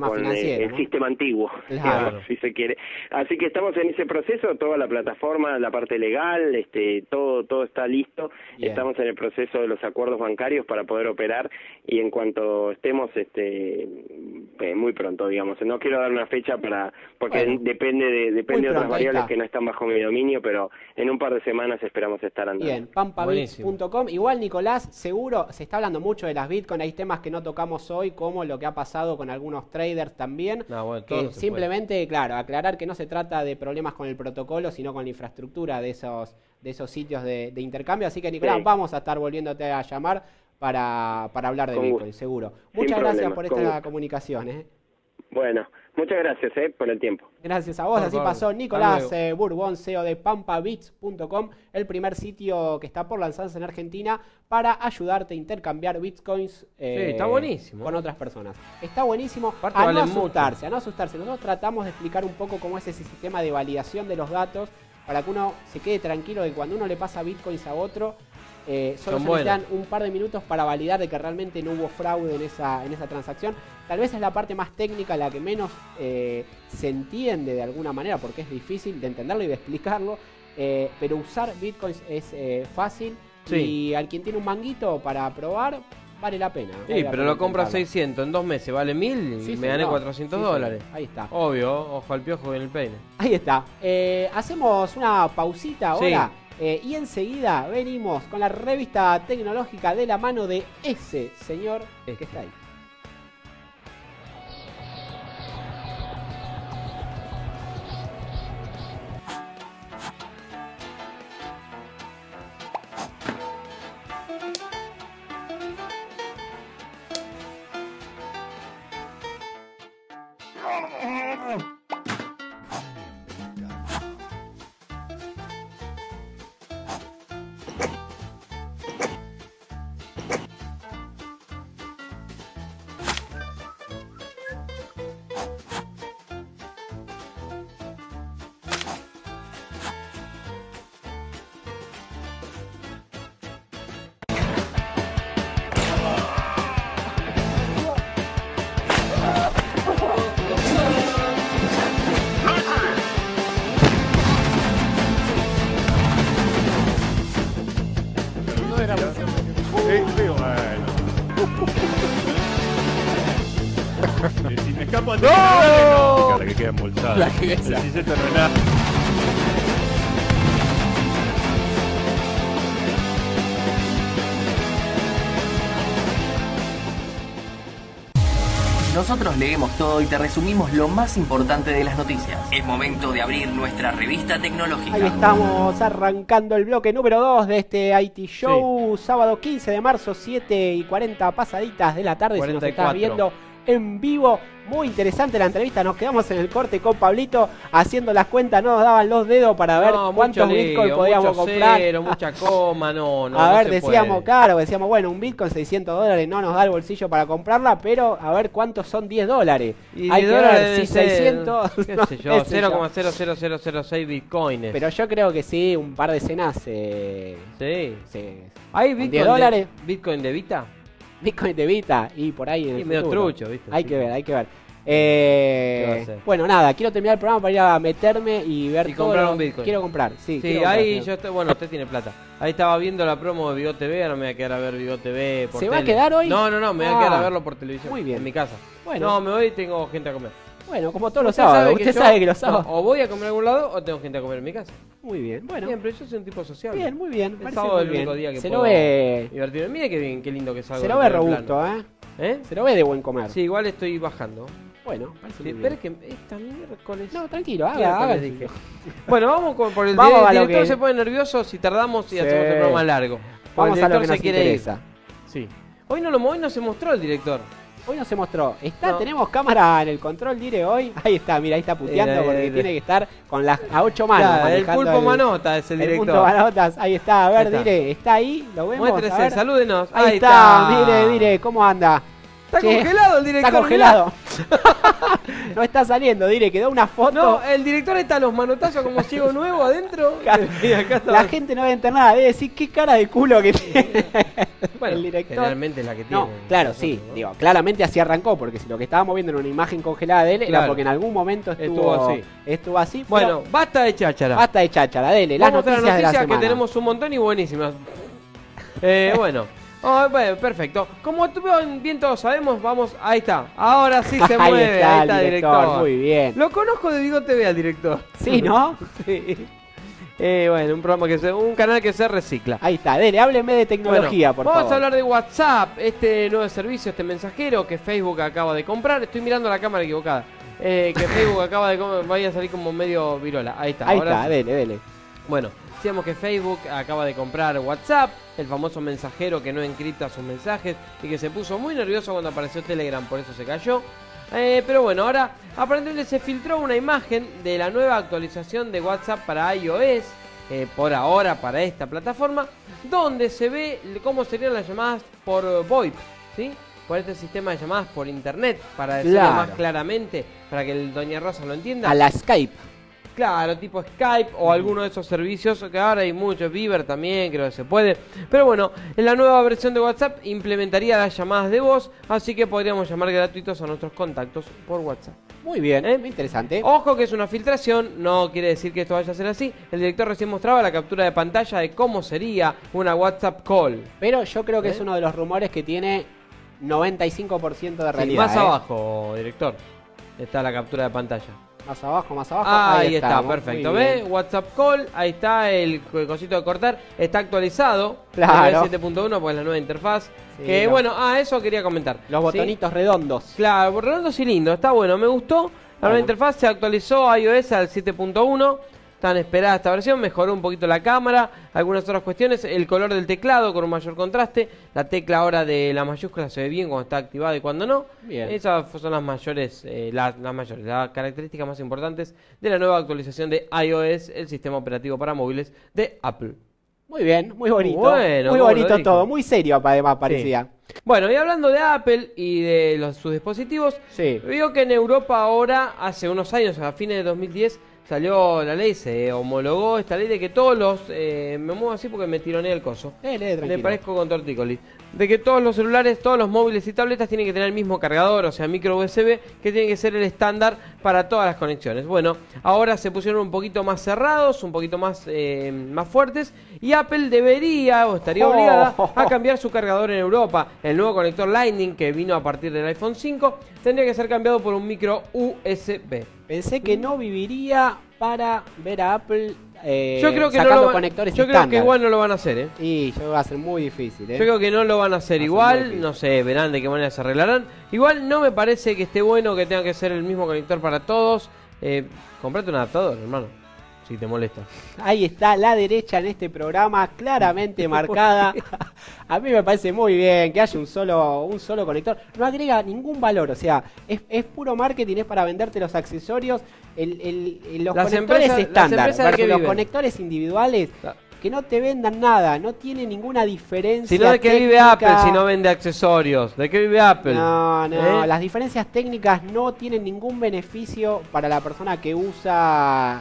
S4: sistema antiguo,
S1: claro,
S4: si se quiere. Así que estamos en ese proceso, toda la plataforma, la parte legal, todo está listo. Bien. Estamos en el proceso de los acuerdos bancarios para poder operar y en cuanto estemos muy pronto, digamos. No quiero dar una fecha porque depende de otras variables que no están bajo mi dominio, pero en un par de semanas esperamos estar andando.
S1: Bien, pampabits.com. Igual, Nicolás, seguro se está hablando mucho de las Bitcoin. Hay temas que no tocamos hoy, como lo que ha pasado con algunos traders también. Que simplemente, claro, aclarar que no se trata de problemas con el protocolo, sino con la infraestructura de esos sitios de intercambio. Así que, Nicolás, vamos a estar volviéndote a llamar para hablar de Bitcoin, seguro. Muchas gracias por esta comunicación.
S4: Bueno, muchas gracias por el tiempo.
S1: Gracias a vos. Así pasó Nicolás Bourbon, CEO de pampabits.com, el primer sitio que está por lanzarse en Argentina para ayudarte a intercambiar bitcoins
S2: está buenísimo.
S1: Con otras personas. Está buenísimo. A no asustarse. Nosotros tratamos de explicar un poco cómo es ese sistema de validación de los datos para que uno se quede tranquilo de que cuando uno le pasa bitcoins a otro, solo se necesitan un par de minutos para validar de que realmente no hubo fraude en esa transacción. Tal vez es la parte más técnica, la que menos se entiende de alguna manera, porque es difícil de entenderlo y de explicarlo, pero usar bitcoins es fácil, y al quien tiene un manguito para probar, vale la pena.
S2: Sí, pero lo compra a 600, en 2 meses vale 1000 y me gané $400.
S1: Ahí está.
S2: Obvio, ojo al piojo en el peine.
S1: Ahí está. Hacemos una pausita ahora. Y enseguida venimos con la revista tecnológica de la mano de ese señor que está ahí.
S5: Si me escapo antes ¡no! La que queda embolsada.
S1: La que
S5: el ciseto no es nada.
S3: Nosotros leemos todo y te resumimos lo más importante de las noticias. Es momento de abrir nuestra revista tecnológica.
S1: Ahí estamos arrancando el bloque número 2 de este IT Show, sábado 15 de marzo, 7:40 pasaditas de la tarde.
S2: 44.
S1: Si nos estás viendo en vivo, muy interesante la entrevista. Nos quedamos en el corte con Pablito haciendo las cuentas, no nos daban los dedos para ver cuántos bitcoins podíamos comprar.
S2: Cero, mucha coma,
S1: a ver, decíamos, decíamos, bueno, un bitcoin $600 no nos da el bolsillo para comprarla, pero a ver cuántos son $10.
S2: Y
S1: hay que ver si 600,
S2: qué sé yo, 0,00006 bitcoins.
S1: Pero yo creo que sí, un par de cenas.
S2: Sí.
S1: ¿Hay bitcoin
S2: bitcoin de Vita?
S1: Bitcoin de Vita y por ahí en el
S2: medio
S1: futuro.
S2: trucho, ¿viste?
S1: Hay que ver. Bueno, nada, quiero terminar el programa para ir a meterme y ver todo.
S2: Comprar un Bitcoin.
S1: Quiero comprar, sí.
S2: Sí, ahí yo estoy, bueno, usted tiene plata. Ahí estaba viendo la promo de Vivo TV, ahora me voy a quedar a ver Vivo TV por
S1: ¿Se
S2: tele.
S1: va a quedar hoy?
S2: No, me voy a quedar a verlo por televisión.
S1: Muy bien.
S2: En mi casa.
S1: Bueno.
S2: No, me voy y tengo gente a comer.
S1: Bueno, como todos los sábados. Usted sabe que los sábados.
S2: O voy a comer a algún lado o tengo gente a comer en mi casa.
S1: Muy bien, bueno.
S2: Siempre, yo soy un tipo social.
S1: Bien, muy bien.
S2: El sábado es el único día que
S1: se
S2: puedo
S1: lo ve
S2: divertirme. Mire qué bien, qué lindo que salgo.
S1: Se lo ve robusto, ¿eh? Se lo ve de buen comer.
S2: Sí, igual estoy bajando.
S1: Bueno, parece
S2: sí, pero es que esta miércoles.
S1: No, tranquilo, haga.
S2: Dije. Bueno, vamos por el
S1: director
S2: se pone nervioso si tardamos y hacemos el programa largo.
S1: Vamos a lo que nos interesa.
S2: Sí. Hoy no se mostró el director.
S1: Hoy no se mostró. Tenemos cámara en el control, Dire, hoy. Ahí está, mira, ahí está puteando porque tiene que estar con las a 8 manos.
S2: El pulpo manota es el director.
S1: El pulpo manotas, ahí está. A ver, Dire, ¿está ahí? ¿Lo vemos?
S2: Muéstrese, salúdenos.
S1: Ahí está, Dire, ¿cómo anda?
S2: Está congelado el director.
S1: Está congelado. No está saliendo, Dire, quedó una foto.
S2: No, el director está a los manotazos como ciego nuevo adentro.
S1: La gente no va a entender nada, debe decir qué cara de culo que tiene el director.
S2: Generalmente es la que tiene.
S1: No, claro, sí, digo, claramente así arrancó, porque si lo que estábamos viendo era una imagen congelada de él, era porque en algún momento estuvo así.
S2: Bueno, basta de cháchara.
S1: Basta de cháchara, dele, las noticias de la semana.
S2: Que tenemos un montón y buenísimas. Bueno. Oh, bueno, perfecto. Como bien todos sabemos, vamos... Ahí está. Ahora sí se
S1: Ahí
S2: mueve.
S1: está
S2: Ahí
S1: el
S2: está, director.
S1: Muy bien.
S2: Lo conozco de Bigote B al director.
S1: Sí, ¿no?
S2: Sí. Bueno, un canal que se recicla.
S1: Ahí está, dele, hábleme de tecnología, por favor.
S2: Vamos a hablar de WhatsApp, este nuevo servicio, este mensajero que Facebook acaba de comprar. Estoy mirando la cámara equivocada. Que Facebook acaba de comprar, vaya a salir como medio virola. Ahí está.
S1: Ahí
S2: ahora
S1: está,
S2: sí.
S1: dele.
S2: Bueno, decíamos que Facebook acaba de comprar WhatsApp, el famoso mensajero que no encripta sus mensajes y que se puso muy nervioso cuando apareció Telegram, por eso se cayó. Pero bueno, ahora aparentemente se filtró una imagen de la nueva actualización de WhatsApp para iOS, por ahora para esta plataforma, donde se ve cómo serían las llamadas por VoIP, ¿sí? Por este sistema de llamadas por internet, para decirlo más claramente, para que el Doña Rosa lo entienda.
S1: A la Skype.
S2: Claro, tipo Skype o alguno de esos servicios que ahora hay muchos, Viber también, creo que se puede. Pero bueno, en la nueva versión de WhatsApp implementaría las llamadas de voz, así que podríamos llamar gratuitos a nuestros contactos por WhatsApp.
S1: Muy bien, muy interesante.
S2: Ojo que es una filtración, no quiere decir que esto vaya a ser así. El director recién mostraba la captura de pantalla de cómo sería una WhatsApp call.
S1: Pero yo creo que es uno de los rumores que tiene 95% de realidad.
S2: Sí, más abajo, director, está la captura de pantalla.
S1: Más abajo.
S2: Ahí está, perfecto. ¿Ve? WhatsApp Call, ahí está el cosito de cortar. Está actualizado.
S1: Claro.
S2: 7.1, pues la nueva interfaz.
S1: Sí,
S2: que
S1: no.
S2: bueno, eso quería comentar.
S1: Los botonitos redondos.
S2: Claro, redondos y lindo, está bueno, me gustó. La nueva interfaz se actualizó a iOS al 7.1. Tan esperada esta versión, mejoró un poquito la cámara, algunas otras cuestiones, el color del teclado con un mayor contraste, la tecla ahora de la mayúscula se ve bien cuando está activada y cuando no.
S1: Bien.
S2: Esas son las mayores, las características más importantes de la nueva actualización de iOS, el sistema operativo para móviles de Apple.
S1: Muy bien, muy bonito.
S2: Bueno,
S1: muy
S2: ¿cómo
S1: bonito
S2: lo dijo?
S1: todo, muy serio además parecía.
S2: Bueno, y hablando de Apple y de sus dispositivos,
S1: Sí.
S2: veo que en Europa ahora, hace unos años, a fines de 2010, salió la ley, se homologó esta ley de que todos los... me muevo así porque me tironeé el coso.
S1: Tranquilo.
S2: Me parezco con tortícolis. De que todos los celulares, todos los móviles y tabletas tienen que tener el mismo cargador, o sea, micro USB, que tiene que ser el estándar para todas las conexiones. Bueno, ahora se pusieron un poquito más cerrados, un poquito más fuertes, y Apple debería, o estaría obligada, a cambiar su cargador en Europa. El nuevo conector Lightning, que vino a partir del iPhone 5, tendría que ser cambiado por un micro USB.
S1: Pensé que no viviría para ver a Apple
S2: yo creo que
S1: sacando
S2: no lo
S1: conectores
S2: yo
S1: estándar.
S2: creo que igual no lo van a hacer,
S1: Y yo va a ser muy difícil,
S2: Yo creo que no lo van a hacer
S1: Va a ser muy
S2: igual,
S1: difícil.
S2: no sé, verán de qué manera se arreglarán. Igual no me parece que esté bueno que tenga que ser el mismo conector para todos. Comprate un adaptador, hermano, si te molesta.
S1: Ahí está la derecha en este programa, claramente marcada. A mí me parece muy bien que haya un solo conector. No agrega ningún valor, o sea, es puro marketing, es para venderte los accesorios. Los
S2: Las
S1: conectores
S2: empresas-
S1: estándar
S2: las empresas de
S1: versus
S2: qué
S1: los
S2: viven.
S1: conectores individuales. Que no te vendan nada, no tiene ninguna diferencia.
S2: Si no, ¿de qué vive
S1: técnica.
S2: Apple si no vende accesorios? ¿De qué vive Apple?
S1: No, las diferencias técnicas no tienen ningún beneficio para la persona que usa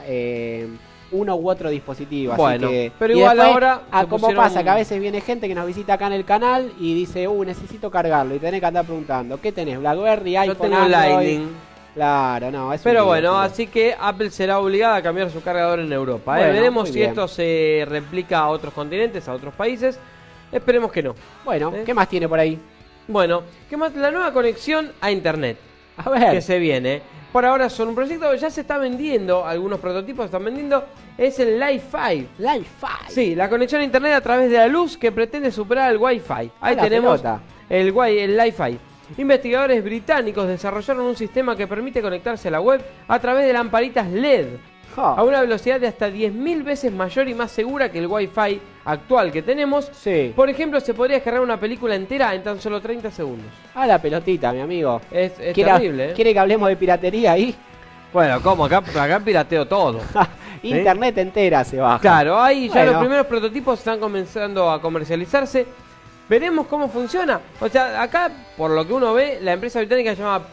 S1: uno u otro dispositivo. Así
S2: Bueno,
S1: que,
S2: pero
S1: y
S2: igual
S1: después,
S2: ahora se
S1: como
S2: pusieron-
S1: pasa que a veces viene gente que nos visita acá en el canal y dice, necesito cargarlo, y tenés que andar preguntando, ¿qué tenés? BlackBerry,
S2: Yo
S1: iPhone,
S2: tengo
S1: Android.
S2: Lightning.
S1: Claro, no, es un
S2: Pero
S1: lío,
S2: bueno,
S1: es un lío.
S2: así que Apple será obligada a cambiar su cargador en Europa.
S1: Bueno,
S2: Veremos
S1: muy
S2: si
S1: bien.
S2: esto se replica a otros continentes, a otros países. Esperemos que no.
S1: Bueno,
S2: ¿Eh?
S1: ¿qué más tiene por ahí?
S2: Bueno, ¿qué más? La nueva conexión a internet
S1: A ver.
S2: que se viene. Por ahora son un proyecto que ya se está vendiendo, algunos prototipos se están vendiendo. Es el Li-Fi.
S1: Li-Fi.
S2: Sí, la conexión a internet a través de la luz que pretende superar el Wi-Fi. Ahí
S1: la
S2: tenemos
S1: pelota.
S2: el Li-Fi. Investigadores británicos desarrollaron un sistema que permite conectarse a la web a través de lamparitas LED a una velocidad de hasta 10.000 veces mayor y más segura que el Wi-Fi actual que tenemos.
S1: Sí.
S2: Por ejemplo, se podría descargar una película entera en tan solo 30 segundos.
S1: A la pelotita, mi amigo.
S2: Es
S1: ¿Quiere,
S2: terrible, ¿eh?
S1: ¿Quiere que hablemos de piratería ahí?
S2: Bueno, ¿cómo? Acá pirateo todo.
S1: Internet entera se baja.
S2: Claro, ahí ya
S1: Bueno.
S2: los primeros prototipos están comenzando a comercializarse. Veremos cómo funciona. O sea, acá, por lo que uno ve, la empresa británica se llama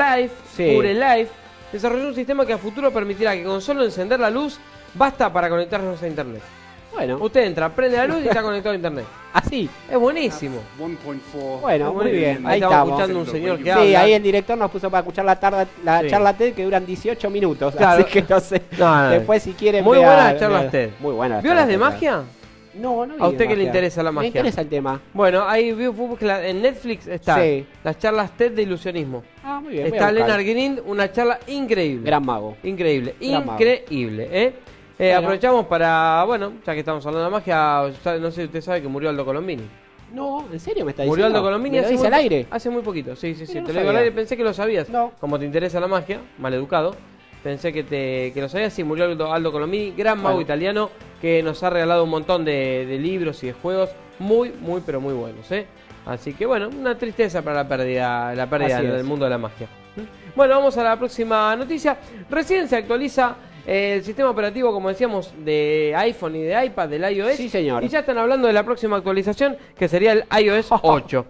S2: Pure Life, desarrolló un sistema que a futuro permitirá que con solo encender la luz basta para conectarnos a internet.
S1: Bueno,
S2: Usted entra, prende la luz y está conectado a internet.
S1: así.
S2: Es buenísimo.
S1: Bueno, muy bien. Ahí
S2: estamos
S1: estamos.
S2: escuchando un señor que
S1: Sí,
S2: habla.
S1: ahí el director nos puso para escuchar
S2: Sí.
S1: charla TED que duran 18 minutos.
S2: Claro.
S1: Así que no sé.
S2: No, no.
S1: Después, si quieren.
S2: Muy
S1: vean-
S2: buenas las charlas TED.
S1: Muy buenas.
S2: ¿Vio las de
S1: charlas TED.
S2: magia?
S1: No, no vi
S2: ¿A usted
S1: de
S2: que le
S1: magia.
S2: interesa la
S1: Me
S2: magia?
S1: interesa el tema.
S2: Bueno, ahí en Netflix está
S1: Sí.
S2: las charlas TED de ilusionismo.
S1: Ah, muy bien. voy a
S2: Está
S1: buscar.
S2: Leonard Grind, una charla increíble.
S1: Gran mago.
S2: Increíble,
S1: Gran mago.
S2: increíble,
S1: Bueno.
S2: Aprovechamos para, bueno, ya que estamos hablando de magia, no sé si usted sabe que murió Aldo Colombini.
S1: No, ¿en serio me está
S2: Murió
S1: diciendo?
S2: Aldo Colombini
S1: ¿Me lo dice al aire?
S2: hace muy poquito, sí,
S1: Mira, no
S2: te lo digo al
S1: sabía.
S2: aire, pensé que lo sabías.
S1: No.
S2: Como te interesa la magia, maleducado, pensé que lo sabías, sí, murió Aldo Colombini, gran mago
S1: Bueno.
S2: italiano que nos ha regalado un montón de libros y de juegos muy, pero muy buenos, Así que bueno, una tristeza para la pérdida
S1: Así
S2: del
S1: es.
S2: mundo de la magia. Bueno, vamos a la próxima noticia. Recién se actualiza el sistema operativo, como decíamos, de iPhone y de iPad, del iOS.
S1: Sí, señor.
S2: Y ya están hablando de la próxima actualización, que sería el iOS 8.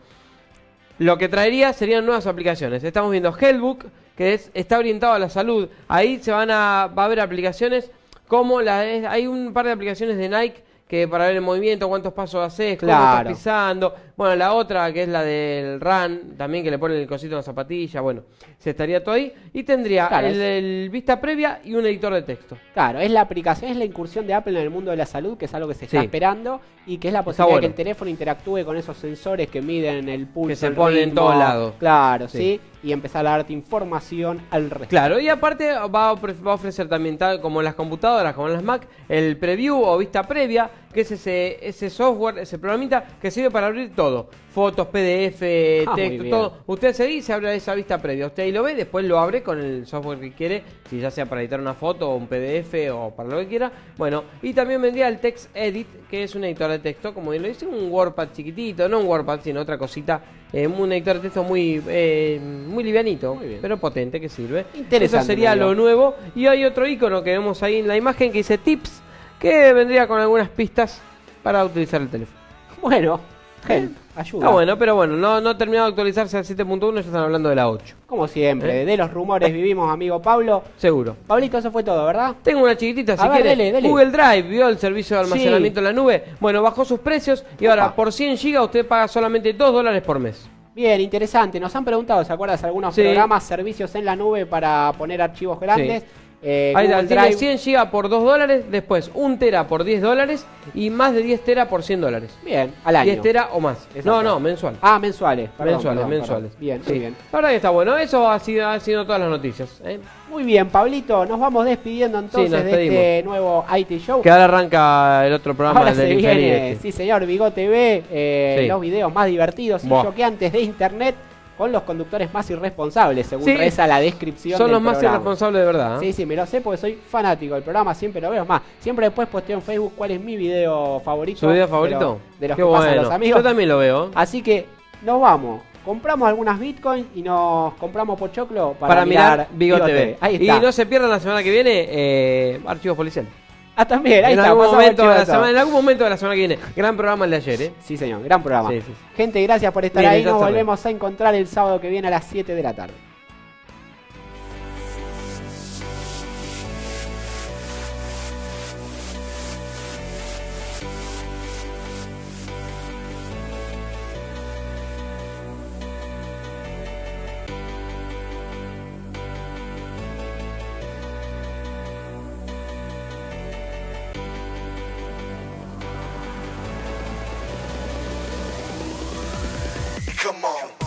S2: Lo que traería serían nuevas aplicaciones. Estamos viendo Healthbook, que está orientado a la salud. Ahí va a haber aplicaciones como hay un par de aplicaciones de Nike que para ver el movimiento, cuántos pasos haces, cómo
S1: Claro.
S2: estás pisando. Bueno, la otra que es la del Run, también que le ponen el cosito en la zapatilla. Bueno, se estaría todo ahí. Y tendría
S1: Claro,
S2: el vista previa y un editor de texto.
S1: Claro, es la aplicación, es la incursión de Apple en el mundo de la salud, que es algo que se está
S2: Sí.
S1: esperando y que es la posibilidad de
S2: bueno.
S1: que el teléfono interactúe con esos sensores que miden el pulso,
S2: Que se
S1: el
S2: ponen en
S1: ritmo.
S2: todos lados.
S1: Claro,
S2: Sí.
S1: sí. Y empezar a darte información al respecto.
S2: Claro, y aparte va a ofrecer también, tal como en las computadoras, como en las Mac, el preview o vista previa, que es ese software, ese programita que sirve para abrir todo. Fotos, PDF,
S1: Ah, muy
S2: texto,
S1: bien.
S2: todo. Usted se dice, abre esa vista previa. Usted ahí lo ve, después lo abre con el software que quiere, si ya sea para editar una foto o un PDF o para lo que quiera. Bueno, y también vendría el Text Edit, que es un editor de texto, como bien lo dice, un WordPad chiquitito, no un WordPad, sino otra cosita, un editor de texto muy livianito,
S1: Muy bien.
S2: pero potente, que sirve.
S1: Interesante,
S2: Eso sería
S1: me dio.
S2: lo nuevo. Y hay otro icono que vemos ahí en la imagen que dice Tips, que vendría con algunas pistas para utilizar el teléfono.
S1: Bueno, help, ayuda.
S2: Está bueno, pero bueno, no ha terminado de actualizarse al 7.1, ya están hablando de la 8.
S1: Como siempre, de los rumores vivimos, amigo Pablo.
S2: Seguro.
S1: Pablito, eso fue todo, ¿verdad?
S2: Tengo una chiquitita, si
S1: A ver,
S2: quiere.
S1: dele.
S2: Google Drive, vio el servicio de almacenamiento en la nube. Bueno, bajó sus precios y ahora
S1: Opa.
S2: por 100 GB usted paga solamente $2 por mes.
S1: Bien, interesante. Nos han preguntado, ¿se acuerdas? Algunos
S2: Sí.
S1: programas, servicios en la nube para poner archivos grandes.
S2: Ahí
S1: Google
S2: tiene
S1: Drive.
S2: 100 GB por $2, después 1 tera por $10 y más de 10 tera por $100.
S1: Bien, al año.
S2: 10 tera o más.
S1: Exacto.
S2: No, mensual.
S1: Ah, mensuales. Perdón,
S2: mensuales,
S1: perdón,
S2: mensuales.
S1: perdón. Bien,
S2: Sí.
S1: muy bien.
S2: La verdad que está bueno. Eso ha sido todas las noticias.
S1: Muy bien, Pablito. Nos vamos despidiendo entonces
S2: nos
S1: de
S2: despedimos.
S1: este nuevo IT Show.
S2: Que ahora arranca el otro programa
S1: Ahora
S2: del
S1: se
S2: infeliz
S1: viene,
S2: este.
S1: sí señor, Bigot TV,
S2: Sí.
S1: los videos más divertidos y
S2: Buah.
S1: choqueantes de internet con los conductores más irresponsables, según
S2: Sí.
S1: reza la descripción
S2: Son
S1: del
S2: los más
S1: programa.
S2: irresponsables de verdad.
S1: Sí, sí, me lo sé porque soy fanático del programa, siempre lo veo. Es más, siempre después posteo en Facebook cuál es mi video favorito.
S2: ¿Su video favorito?
S1: De los
S2: Qué
S1: que pasan
S2: bueno.
S1: los amigos.
S2: Yo también lo veo.
S1: Así que nos vamos. Compramos algunas bitcoins y nos compramos pochoclo para
S2: Mirar Bigot
S1: Bigot
S2: TV.
S1: Ahí
S2: Y
S1: está.
S2: no se pierdan la semana que viene Archivos Policiales.
S1: Ah, también, ahí
S2: En
S1: está.
S2: algún,
S1: pasamos
S2: momento de
S1: el
S2: la
S1: chivato.
S2: semana, en algún momento de la semana que viene. Gran programa el de ayer,
S1: Sí, señor, gran programa.
S2: Sí, sí.
S1: Gente, gracias por estar
S2: Bien,
S1: ahí.
S2: ya
S1: Nos
S2: está
S1: volvemos a encontrar el sábado que viene a las 7 de la tarde.
S6: Come on.